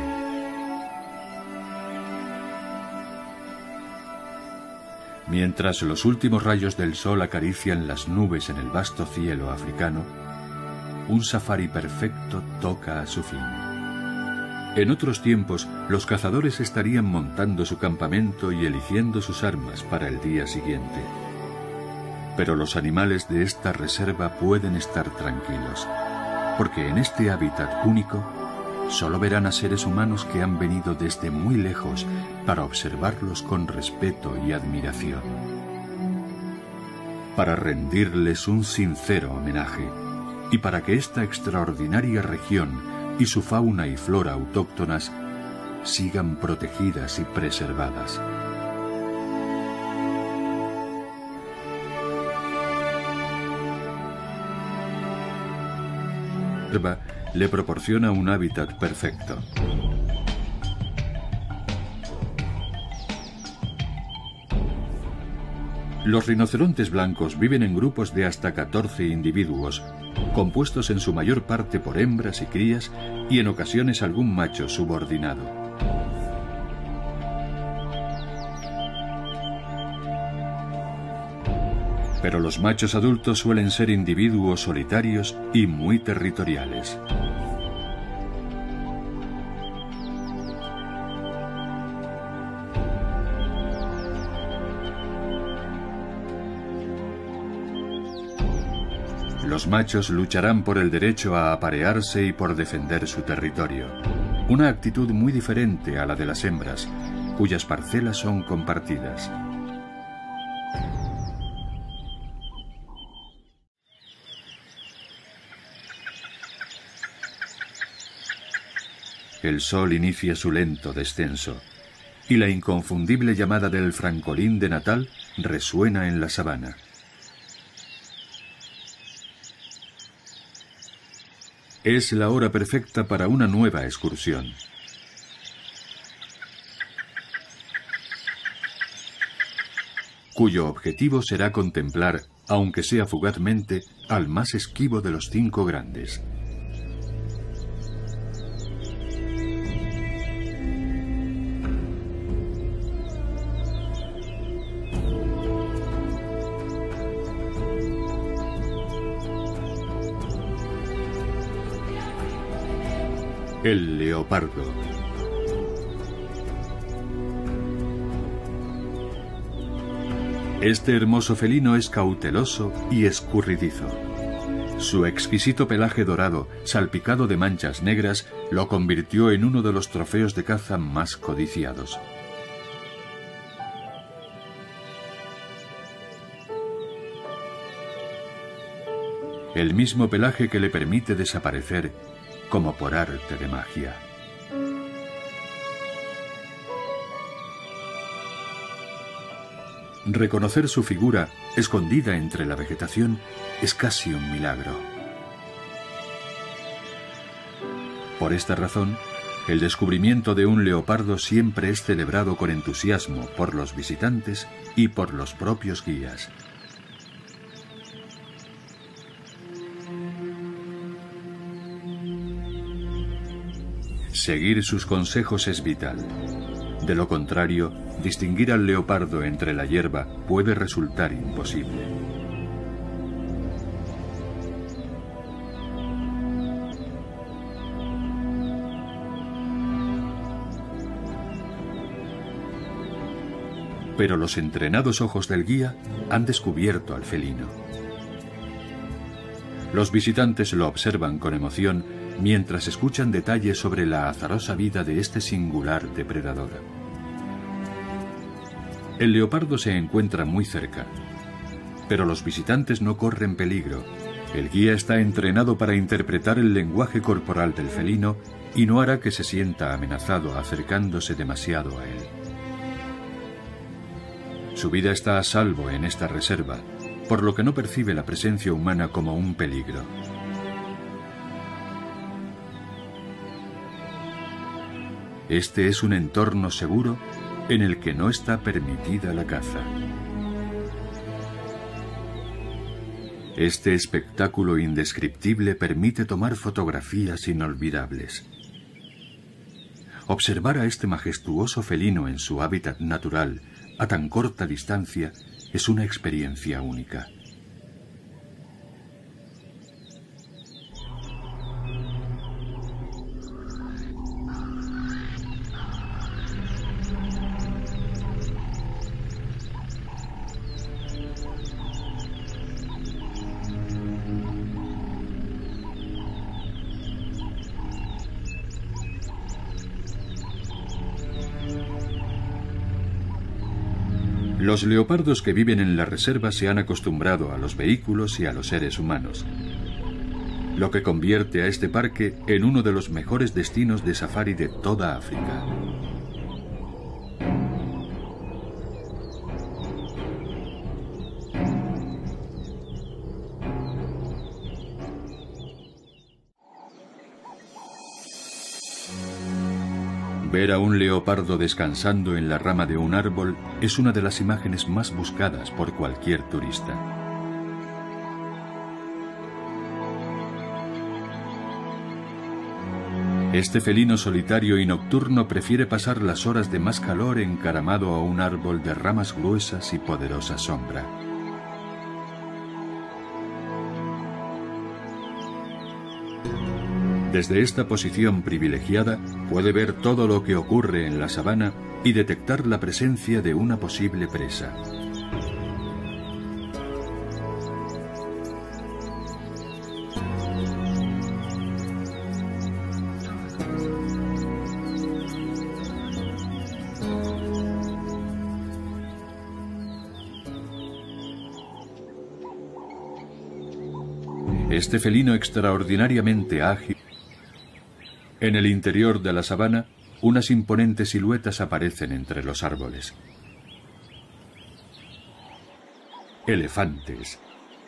Mientras los últimos rayos del sol acarician las nubes en el vasto cielo africano, un safari perfecto toca a su fin. En otros tiempos, los cazadores estarían montando su campamento y eligiendo sus armas para el día siguiente. Pero los animales de esta reserva pueden estar tranquilos, porque en este hábitat único solo verán a seres humanos que han venido desde muy lejos para observarlos con respeto y admiración, para rendirles un sincero homenaje y para que esta extraordinaria región y su fauna y flora autóctonas sigan protegidas y preservadas. Le proporciona un hábitat perfecto. Los rinocerontes blancos viven en grupos de hasta catorce individuos, compuestos en su mayor parte por hembras y crías y en ocasiones algún macho subordinado. Pero los machos adultos suelen ser individuos solitarios y muy territoriales. Los machos lucharán por el derecho a aparearse y por defender su territorio, una actitud muy diferente a la de las hembras, cuyas parcelas son compartidas. El sol inicia su lento descenso, y la inconfundible llamada del francolín de Natal resuena en la sabana. Es la hora perfecta para una nueva excursión. Cuyo objetivo será contemplar, aunque sea fugazmente, al más esquivo de los cinco grandes. El leopardo. Este hermoso felino es cauteloso y escurridizo. Su exquisito pelaje dorado, salpicado de manchas negras, lo convirtió en uno de los trofeos de caza más codiciados. El mismo pelaje que le permite desaparecer como por arte de magia. Reconocer su figura, escondida entre la vegetación, es casi un milagro. Por esta razón, el descubrimiento de un leopardo siempre es celebrado con entusiasmo por los visitantes y por los propios guías. Seguir sus consejos es vital. De lo contrario, distinguir al leopardo entre la hierba puede resultar imposible. Pero los entrenados ojos del guía han descubierto al felino. Los visitantes lo observan con emoción mientras escuchan detalles sobre la azarosa vida de este singular depredador. El leopardo se encuentra muy cerca, pero los visitantes no corren peligro. El guía está entrenado para interpretar el lenguaje corporal del felino y no hará que se sienta amenazado acercándose demasiado a él. Su vida está a salvo en esta reserva, por lo que no percibe la presencia humana como un peligro. Este es un entorno seguro en el que no está permitida la caza. Este espectáculo indescriptible permite tomar fotografías inolvidables. Observar a este majestuoso felino en su hábitat natural a tan corta distancia es una experiencia única. Los leopardos que viven en la reserva se han acostumbrado a los vehículos y a los seres humanos, lo que convierte a este parque en uno de los mejores destinos de safari de toda África. Ver a un leopardo descansando en la rama de un árbol es una de las imágenes más buscadas por cualquier turista. Este felino solitario y nocturno prefiere pasar las horas de más calor encaramado a un árbol de ramas gruesas y poderosa sombra. Desde esta posición privilegiada puede ver todo lo que ocurre en la sabana y detectar la presencia de una posible presa. Este felino extraordinariamente ágil. En el interior de la sabana, unas imponentes siluetas aparecen entre los árboles. Elefantes.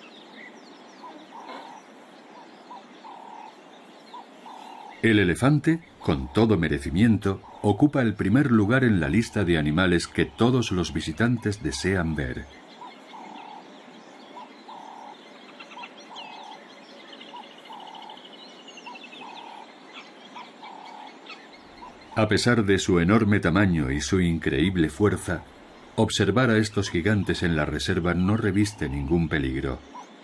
El elefante, con todo merecimiento, ocupa el primer lugar en la lista de animales que todos los visitantes desean ver. A pesar de su enorme tamaño y su increíble fuerza, observar a estos gigantes en la reserva no reviste ningún peligro.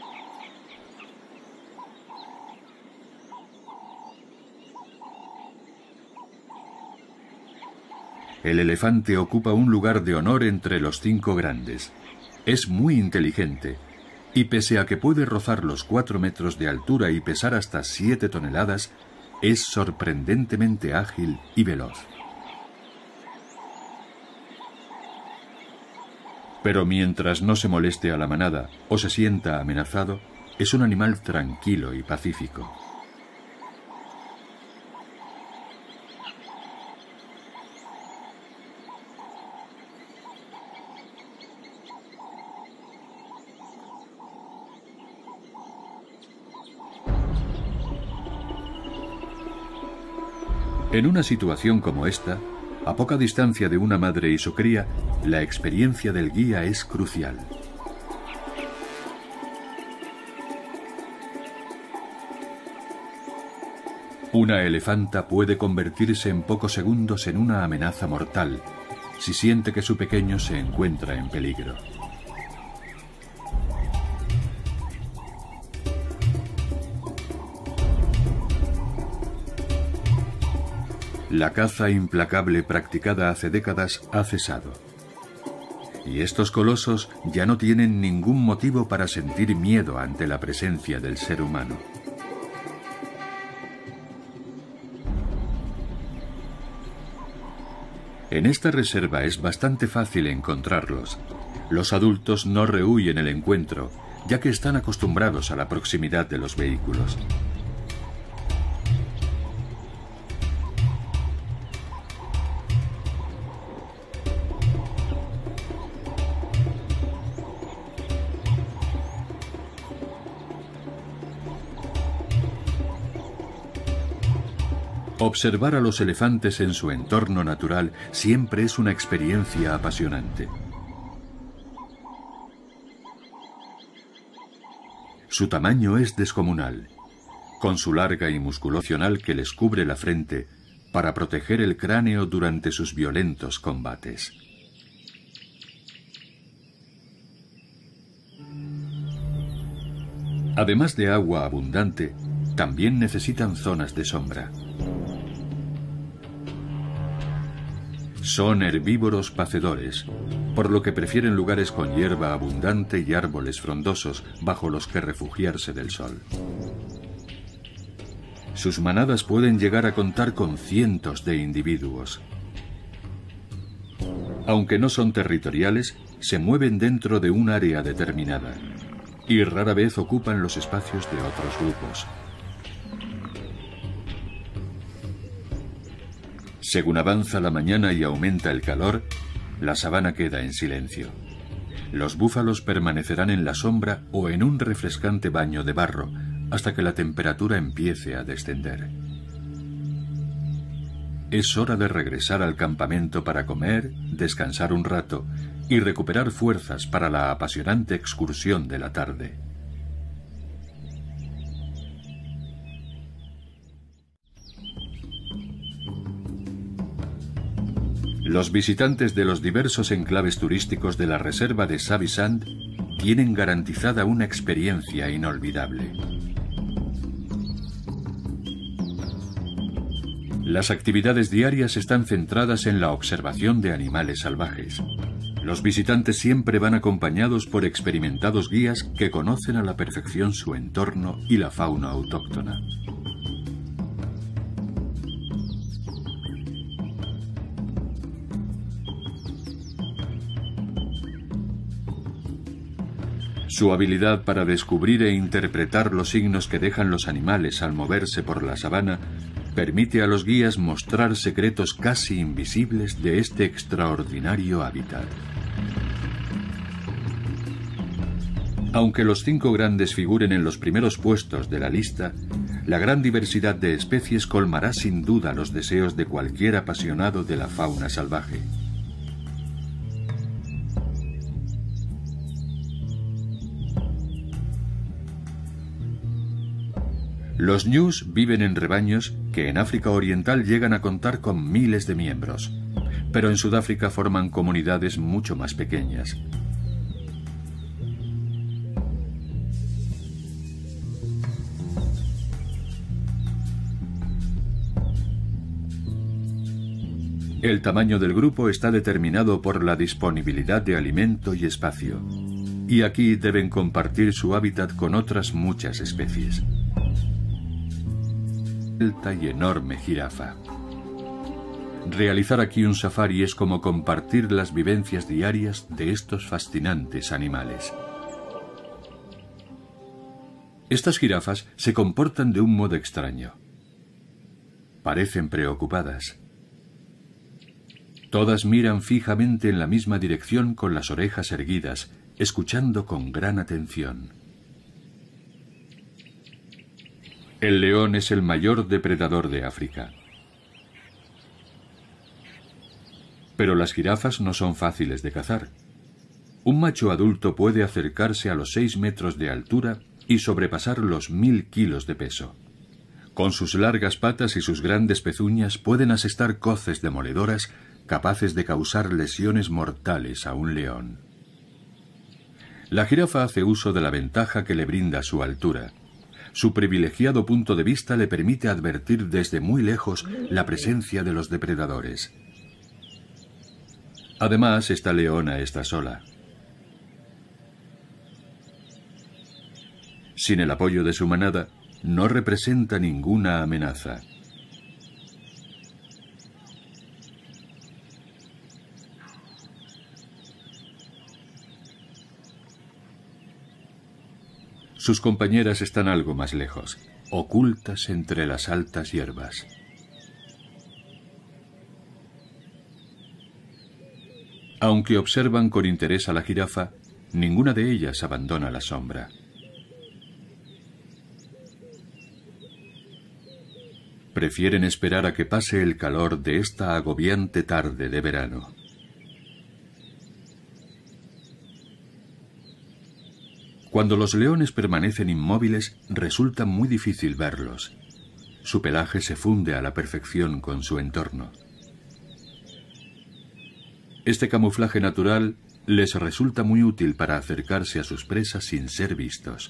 El elefante ocupa un lugar de honor entre los cinco grandes. Es muy inteligente, y pese a que puede rozar los cuatro metros de altura y pesar hasta siete toneladas, es sorprendentemente ágil y veloz. Pero mientras no se moleste a la manada o se sienta amenazado, es un animal tranquilo y pacífico. En una situación como esta, a poca distancia de una madre y su cría, la experiencia del guía es crucial. Una elefanta puede convertirse en pocos segundos en una amenaza mortal si siente que su pequeño se encuentra en peligro. La caza implacable practicada hace décadas ha cesado. Y estos colosos ya no tienen ningún motivo para sentir miedo ante la presencia del ser humano. En esta reserva es bastante fácil encontrarlos. Los adultos no rehúyen el encuentro, ya que están acostumbrados a la proximidad de los vehículos. Observar a los elefantes en su entorno natural siempre es una experiencia apasionante. Su tamaño es descomunal, con su larga y musculosa que les cubre la frente para proteger el cráneo durante sus violentos combates. Además de agua abundante, también necesitan zonas de sombra. Son herbívoros pacedores, por lo que prefieren lugares con hierba abundante y árboles frondosos bajo los que refugiarse del sol. Sus manadas pueden llegar a contar con cientos de individuos. Aunque no son territoriales, se mueven dentro de un área determinada y rara vez ocupan los espacios de otros grupos. Según avanza la mañana y aumenta el calor, la sabana queda en silencio. Los búfalos permanecerán en la sombra o en un refrescante baño de barro hasta que la temperatura empiece a descender. Es hora de regresar al campamento para comer, descansar un rato y recuperar fuerzas para la apasionante excursión de la tarde. Los visitantes de los diversos enclaves turísticos de la reserva de Sabi-Sand tienen garantizada una experiencia inolvidable. Las actividades diarias están centradas en la observación de animales salvajes. Los visitantes siempre van acompañados por experimentados guías que conocen a la perfección su entorno y la fauna autóctona. Su habilidad para descubrir e interpretar los signos que dejan los animales al moverse por la sabana permite a los guías mostrar secretos casi invisibles de este extraordinario hábitat. Aunque los cinco grandes figuren en los primeros puestos de la lista, la gran diversidad de especies colmará sin duda los deseos de cualquier apasionado de la fauna salvaje. Los ñus viven en rebaños que en África Oriental llegan a contar con miles de miembros, pero en Sudáfrica forman comunidades mucho más pequeñas. El tamaño del grupo está determinado por la disponibilidad de alimento y espacio, y aquí deben compartir su hábitat con otras muchas especies. Alta y enorme jirafa. Realizar aquí un safari es como compartir las vivencias diarias de estos fascinantes animales. Estas jirafas se comportan de un modo extraño. Parecen preocupadas. Todas miran fijamente en la misma dirección con las orejas erguidas, escuchando con gran atención. El león es el mayor depredador de África. Pero las jirafas no son fáciles de cazar. Un macho adulto puede acercarse a los seis metros de altura y sobrepasar los mil kilos de peso. Con sus largas patas y sus grandes pezuñas pueden asestar coces demoledoras capaces de causar lesiones mortales a un león. La jirafa hace uso de la ventaja que le brinda su altura. Su privilegiado punto de vista le permite advertir desde muy lejos la presencia de los depredadores. Además, esta leona está sola. Sin el apoyo de su manada, no representa ninguna amenaza. Sus compañeras están algo más lejos, ocultas entre las altas hierbas. Aunque observan con interés a la jirafa, ninguna de ellas abandona la sombra. Prefieren esperar a que pase el calor de esta agobiante tarde de verano. Cuando los leones permanecen inmóviles, resulta muy difícil verlos. Su pelaje se funde a la perfección con su entorno. Este camuflaje natural les resulta muy útil para acercarse a sus presas sin ser vistos.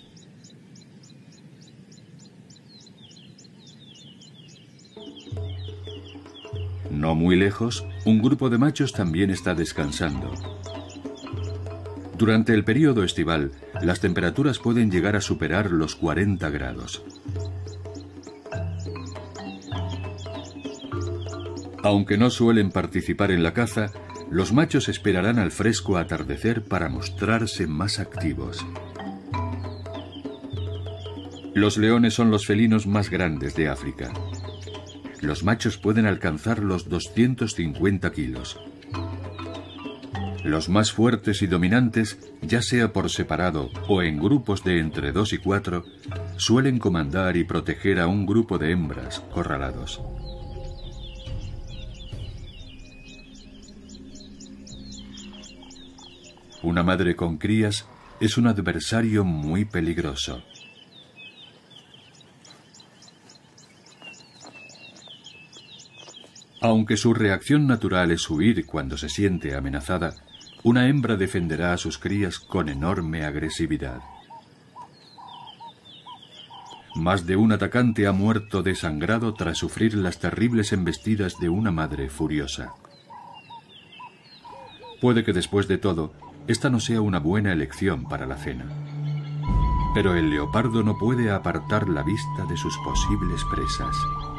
No muy lejos, un grupo de machos también está descansando. Durante el período estival, las temperaturas pueden llegar a superar los cuarenta grados. Aunque no suelen participar en la caza, los machos esperarán al fresco atardecer para mostrarse más activos. Los leones son los felinos más grandes de África. Los machos pueden alcanzar los doscientos cincuenta kilos. Los más fuertes y dominantes, ya sea por separado o en grupos de entre dos y cuatro, suelen comandar y proteger a un grupo de hembras corralados. Una madre con crías es un adversario muy peligroso. Aunque su reacción natural es huir cuando se siente amenazada, una hembra defenderá a sus crías con enorme agresividad. Más de un atacante ha muerto desangrado tras sufrir las terribles embestidas de una madre furiosa. Puede que después de todo, esta no sea una buena elección para la cena. Pero el leopardo no puede apartar la vista de sus posibles presas.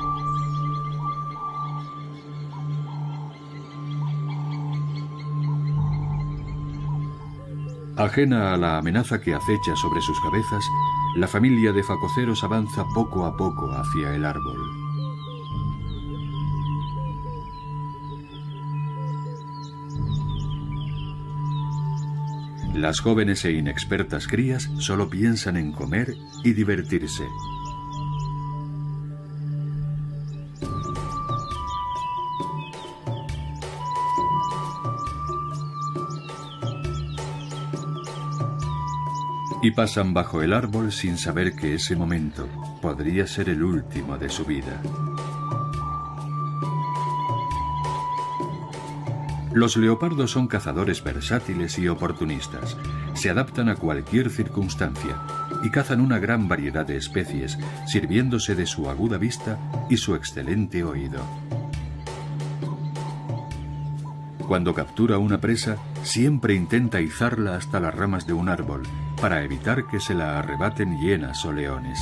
Ajena a la amenaza que acecha sobre sus cabezas, la familia de facoceros avanza poco a poco hacia el árbol. Las jóvenes e inexpertas crías solo piensan en comer y divertirse. Y pasan bajo el árbol sin saber que ese momento podría ser el último de su vida. Los leopardos son cazadores versátiles y oportunistas. Se adaptan a cualquier circunstancia y cazan una gran variedad de especies, sirviéndose de su aguda vista y su excelente oído. Cuando captura una presa, siempre intenta izarla hasta las ramas de un árbol, para evitar que se la arrebaten hienas o leones.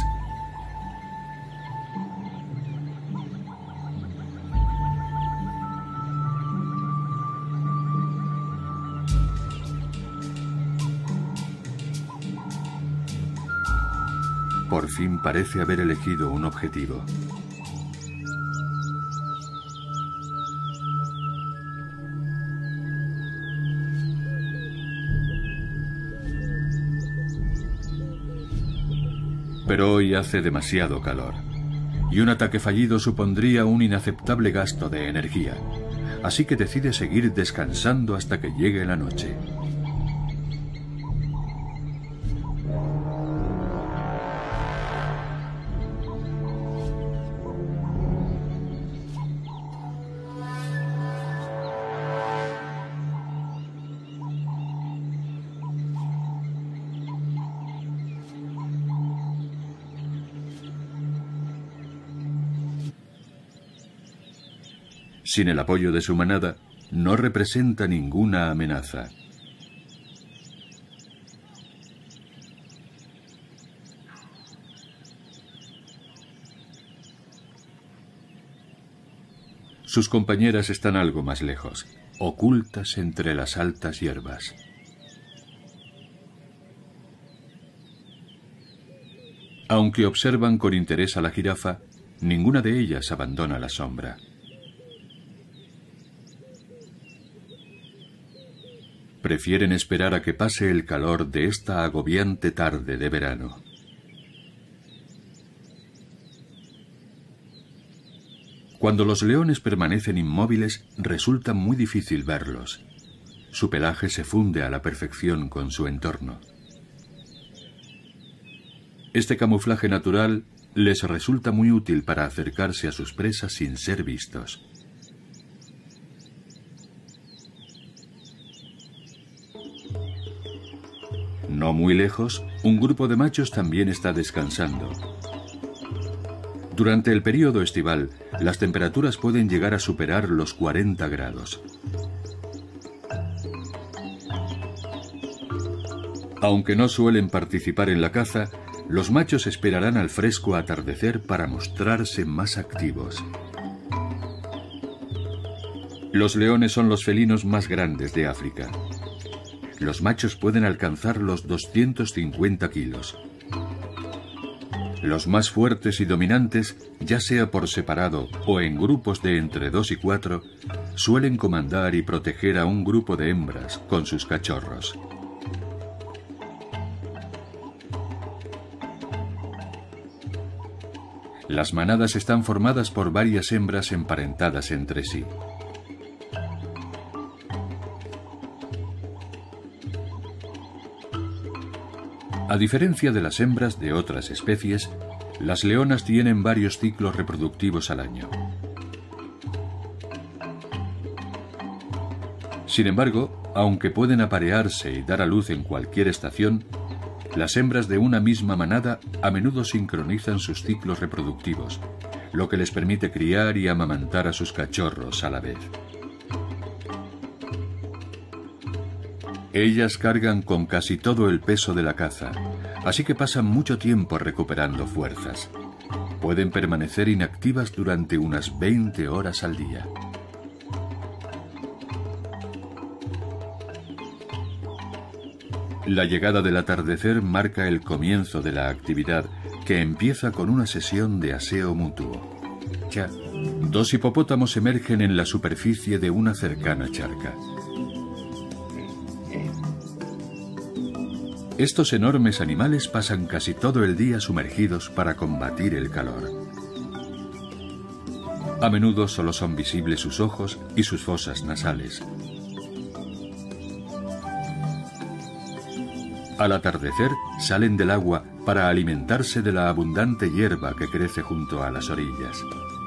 Por fin parece haber elegido un objetivo. Pero hoy hace demasiado calor, y un ataque fallido supondría un inaceptable gasto de energía. así que decide seguir descansando hasta que llegue la noche. Sin el apoyo de su manada, no representa ninguna amenaza. Sus compañeras están algo más lejos, ocultas entre las altas hierbas. Aunque observan con interés a la jirafa, ninguna de ellas abandona la sombra. Prefieren esperar a que pase el calor de esta agobiante tarde de verano. Cuando los leones permanecen inmóviles, resulta muy difícil verlos. Su pelaje se funde a la perfección con su entorno. Este camuflaje natural les resulta muy útil para acercarse a sus presas sin ser vistos. No muy lejos, un grupo de machos también está descansando. Durante el período estival, las temperaturas pueden llegar a superar los cuarenta grados. Aunque no suelen participar en la caza, los machos esperarán al fresco atardecer para mostrarse más activos. Los leones son los felinos más grandes de África. Los machos pueden alcanzar los doscientos cincuenta kilos. Los más fuertes y dominantes, ya sea por separado o en grupos de entre dos y cuatro, suelen comandar y proteger a un grupo de hembras con sus cachorros. Las manadas están formadas por varias hembras emparentadas entre sí. A diferencia de las hembras de otras especies, las leonas tienen varios ciclos reproductivos al año. Sin embargo, aunque pueden aparearse y dar a luz en cualquier estación, las hembras de una misma manada a menudo sincronizan sus ciclos reproductivos, lo que les permite criar y amamantar a sus cachorros a la vez. Ellas cargan con casi todo el peso de la caza, así que pasan mucho tiempo recuperando fuerzas. Pueden permanecer inactivas durante unas veinte horas al día. La llegada del atardecer marca el comienzo de la actividad, que empieza con una sesión de aseo mutuo. Ya, dos hipopótamos emergen en la superficie de una cercana charca. Estos enormes animales pasan casi todo el día sumergidos para combatir el calor. A menudo solo son visibles sus ojos y sus fosas nasales. Al atardecer salen del agua para alimentarse de la abundante hierba que crece junto a las orillas.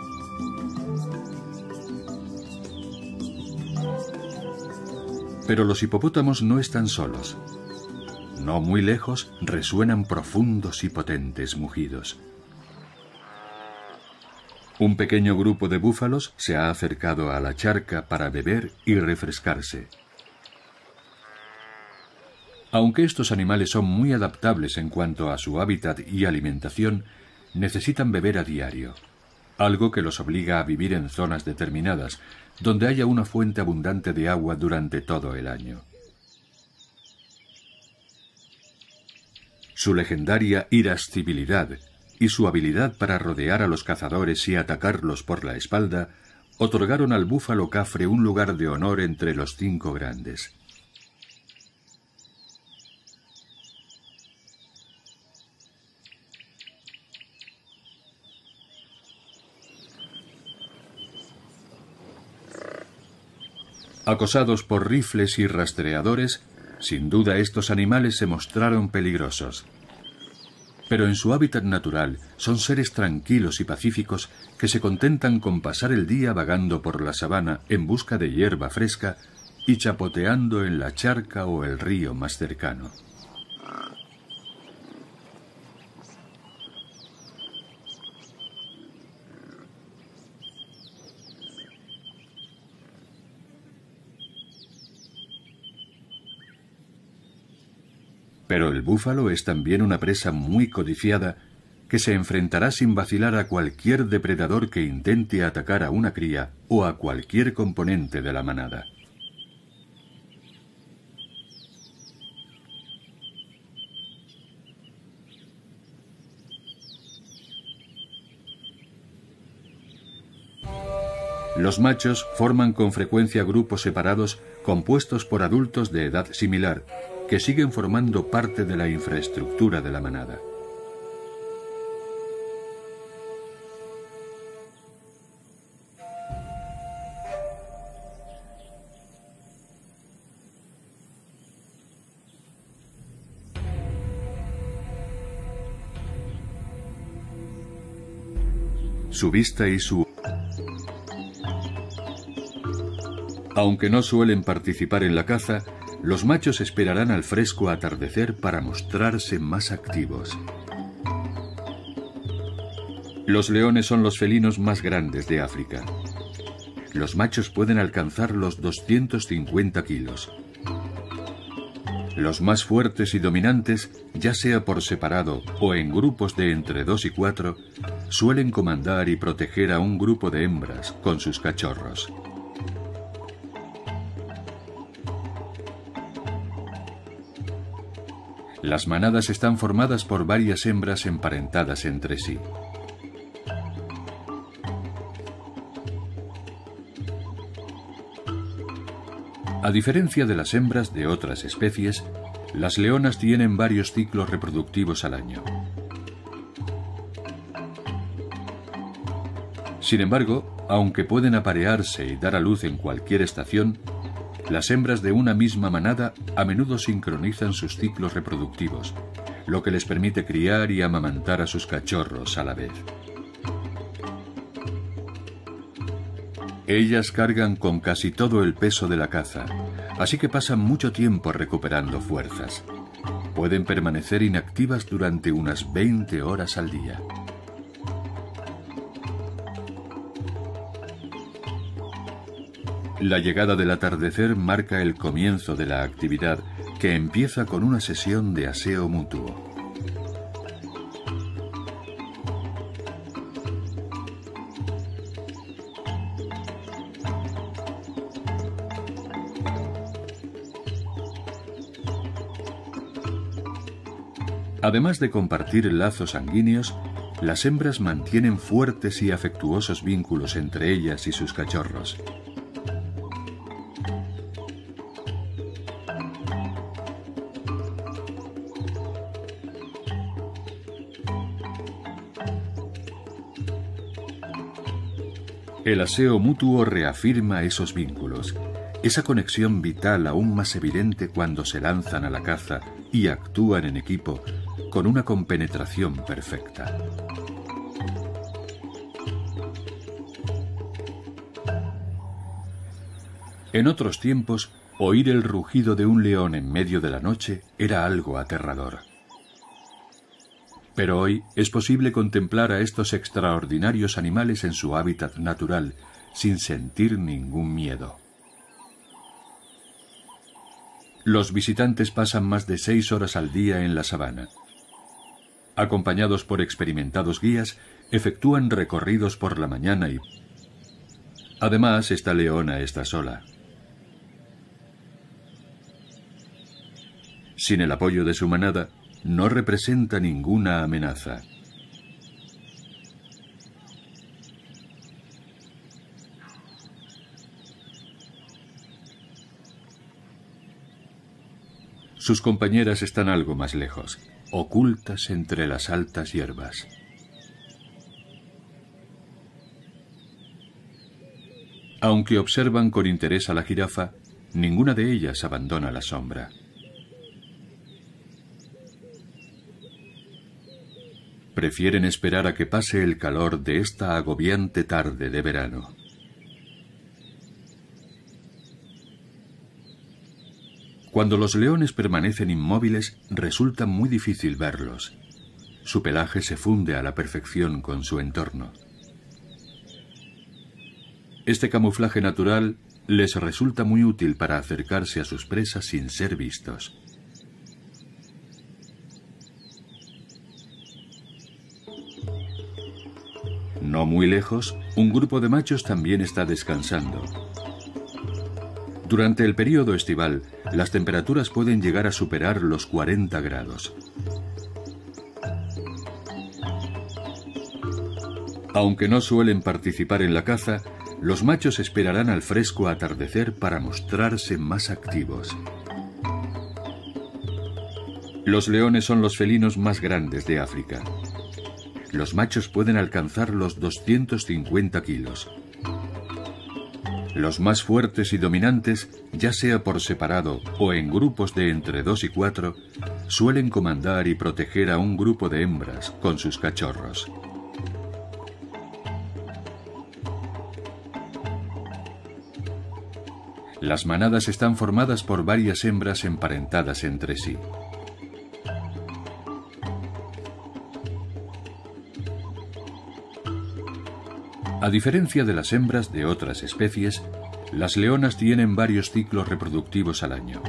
Pero los hipopótamos no están solos. No muy lejos resuenan profundos y potentes mugidos. Un pequeño grupo de búfalos se ha acercado a la charca para beber y refrescarse. Aunque estos animales son muy adaptables en cuanto a su hábitat y alimentación, necesitan beber a diario, algo que los obliga a vivir en zonas determinadas, donde haya una fuente abundante de agua durante todo el año. Su legendaria irascibilidad y su habilidad para rodear a los cazadores y atacarlos por la espalda otorgaron al búfalo cafre un lugar de honor entre los cinco grandes. Acosados por rifles y rastreadores, sin duda estos animales se mostraron peligrosos. Pero en su hábitat natural son seres tranquilos y pacíficos que se contentan con pasar el día vagando por la sabana en busca de hierba fresca y chapoteando en la charca o el río más cercano. Pero el búfalo es también una presa muy codiciada que se enfrentará sin vacilar a cualquier depredador que intente atacar a una cría o a cualquier componente de la manada. Los machos forman con frecuencia grupos separados compuestos por adultos de edad similar, que siguen formando parte de la infraestructura de la manada. Su vista y su... Aunque no suelen participar en la caza, los machos esperarán al fresco atardecer para mostrarse más activos. Los leones son los felinos más grandes de África. Los machos pueden alcanzar los doscientos cincuenta kilos. Los más fuertes y dominantes, ya sea por separado o en grupos de entre dos y cuatro, suelen comandar y proteger a un grupo de hembras con sus cachorros. Las manadas están formadas por varias hembras emparentadas entre sí. A diferencia de las hembras de otras especies, las leonas tienen varios ciclos reproductivos al año. Sin embargo, aunque pueden aparearse y dar a luz en cualquier estación, las hembras de una misma manada a menudo sincronizan sus ciclos reproductivos, lo que les permite criar y amamantar a sus cachorros a la vez. Ellas cargan con casi todo el peso de la caza, así que pasan mucho tiempo recuperando fuerzas. Pueden permanecer inactivas durante unas veinte horas al día. La llegada del atardecer marca el comienzo de la actividad, que empieza con una sesión de aseo mutuo. Además de compartir lazos sanguíneos, las hembras mantienen fuertes y afectuosos vínculos entre ellas y sus cachorros. El aseo mutuo reafirma esos vínculos, esa conexión vital aún más evidente cuando se lanzan a la caza y actúan en equipo con una compenetración perfecta. En otros tiempos, oír el rugido de un león en medio de la noche era algo aterrador. Pero hoy es posible contemplar a estos extraordinarios animales en su hábitat natural, sin sentir ningún miedo. Los visitantes pasan más de seis horas al día en la sabana. Acompañados por experimentados guías, efectúan recorridos por la mañana y... Además, esta leona está sola. Sin el apoyo de su manada, no representa ninguna amenaza. Sus compañeras están algo más lejos, ocultas entre las altas hierbas. Aunque observan con interés a la jirafa, ninguna de ellas abandona la sombra. Prefieren esperar a que pase el calor de esta agobiante tarde de verano. Cuando los leones permanecen inmóviles, resulta muy difícil verlos. Su pelaje se funde a la perfección con su entorno. Este camuflaje natural les resulta muy útil para acercarse a sus presas sin ser vistos. No muy lejos, un grupo de machos también está descansando. Durante el período estival, las temperaturas pueden llegar a superar los cuarenta grados. Aunque no suelen participar en la caza, los machos esperarán al fresco atardecer para mostrarse más activos. Los leones son los felinos más grandes de África. Los machos pueden alcanzar los doscientos cincuenta kilos. Los más fuertes y dominantes, ya sea por separado o en grupos de entre dos y cuatro, suelen comandar y proteger a un grupo de hembras con sus cachorros. Las manadas están formadas por varias hembras emparentadas entre sí. A diferencia de las hembras de otras especies, las leonas tienen varios ciclos reproductivos al año.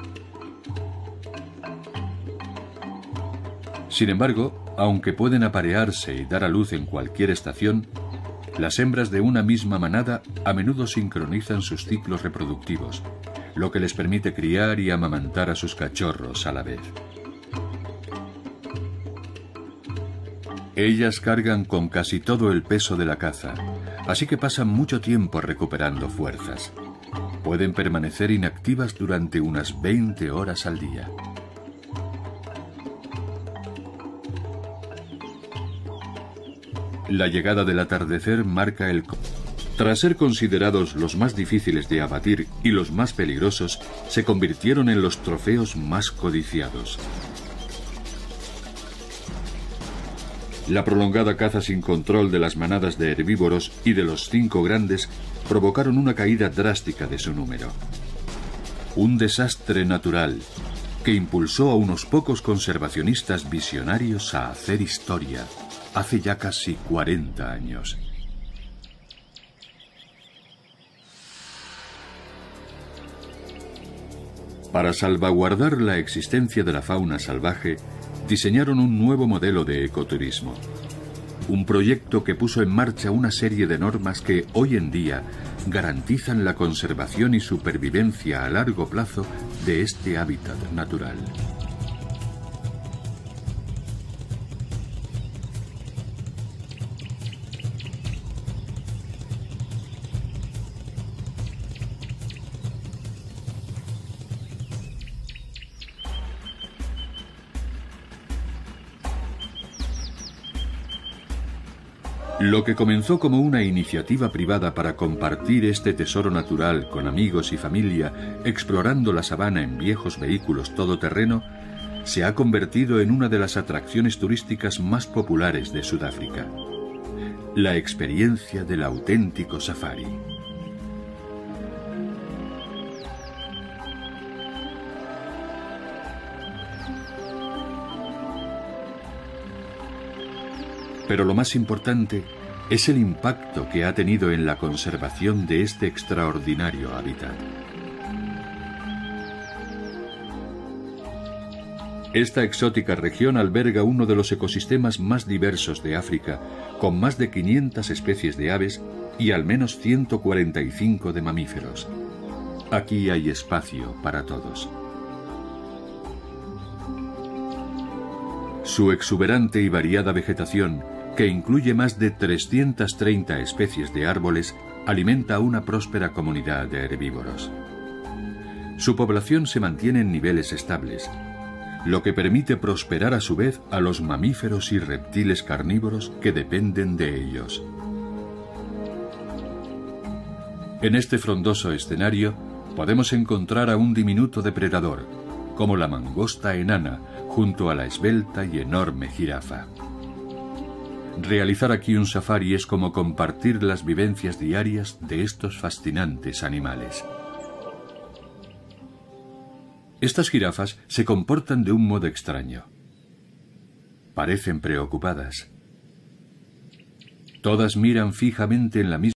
Sin embargo, aunque pueden aparearse y dar a luz en cualquier estación, las hembras de una misma manada a menudo sincronizan sus ciclos reproductivos, lo que les permite criar y amamantar a sus cachorros a la vez. Ellas cargan con casi todo el peso de la caza, así que pasan mucho tiempo recuperando fuerzas. Pueden permanecer inactivas durante unas veinte horas al día. La llegada del atardecer marca el... Tras ser considerados los más difíciles de abatir y los más peligrosos, se convirtieron en los trofeos más codiciados. La prolongada caza sin control de las manadas de herbívoros y de los cinco grandes provocaron una caída drástica de su número. Un desastre natural que impulsó a unos pocos conservacionistas visionarios a hacer historia hace ya casi cuarenta años. Para salvaguardar la existencia de la fauna salvaje, diseñaron un nuevo modelo de ecoturismo. Un proyecto que puso en marcha una serie de normas que, hoy en día, garantizan la conservación y supervivencia a largo plazo de este hábitat natural. Lo que comenzó como una iniciativa privada para compartir este tesoro natural con amigos y familia, explorando la sabana en viejos vehículos todoterreno, se ha convertido en una de las atracciones turísticas más populares de Sudáfrica. La experiencia del auténtico safari. Pero lo más importante es el impacto que ha tenido en la conservación de este extraordinario hábitat. Esta exótica región alberga uno de los ecosistemas más diversos de África, con más de quinientas especies de aves y al menos ciento cuarenta y cinco de mamíferos. Aquí hay espacio para todos. Su exuberante y variada vegetación, que incluye más de trescientas treinta especies de árboles, alimenta a una próspera comunidad de herbívoros. Su población se mantiene en niveles estables, lo que permite prosperar a su vez a los mamíferos y reptiles carnívoros que dependen de ellos. En este frondoso escenario podemos encontrar a un diminuto depredador, como la mangosta enana, junto a la esbelta y enorme jirafa. Realizar aquí un safari es como compartir las vivencias diarias de estos fascinantes animales. Estas jirafas se comportan de un modo extraño. Parecen preocupadas. Todas miran fijamente en la misma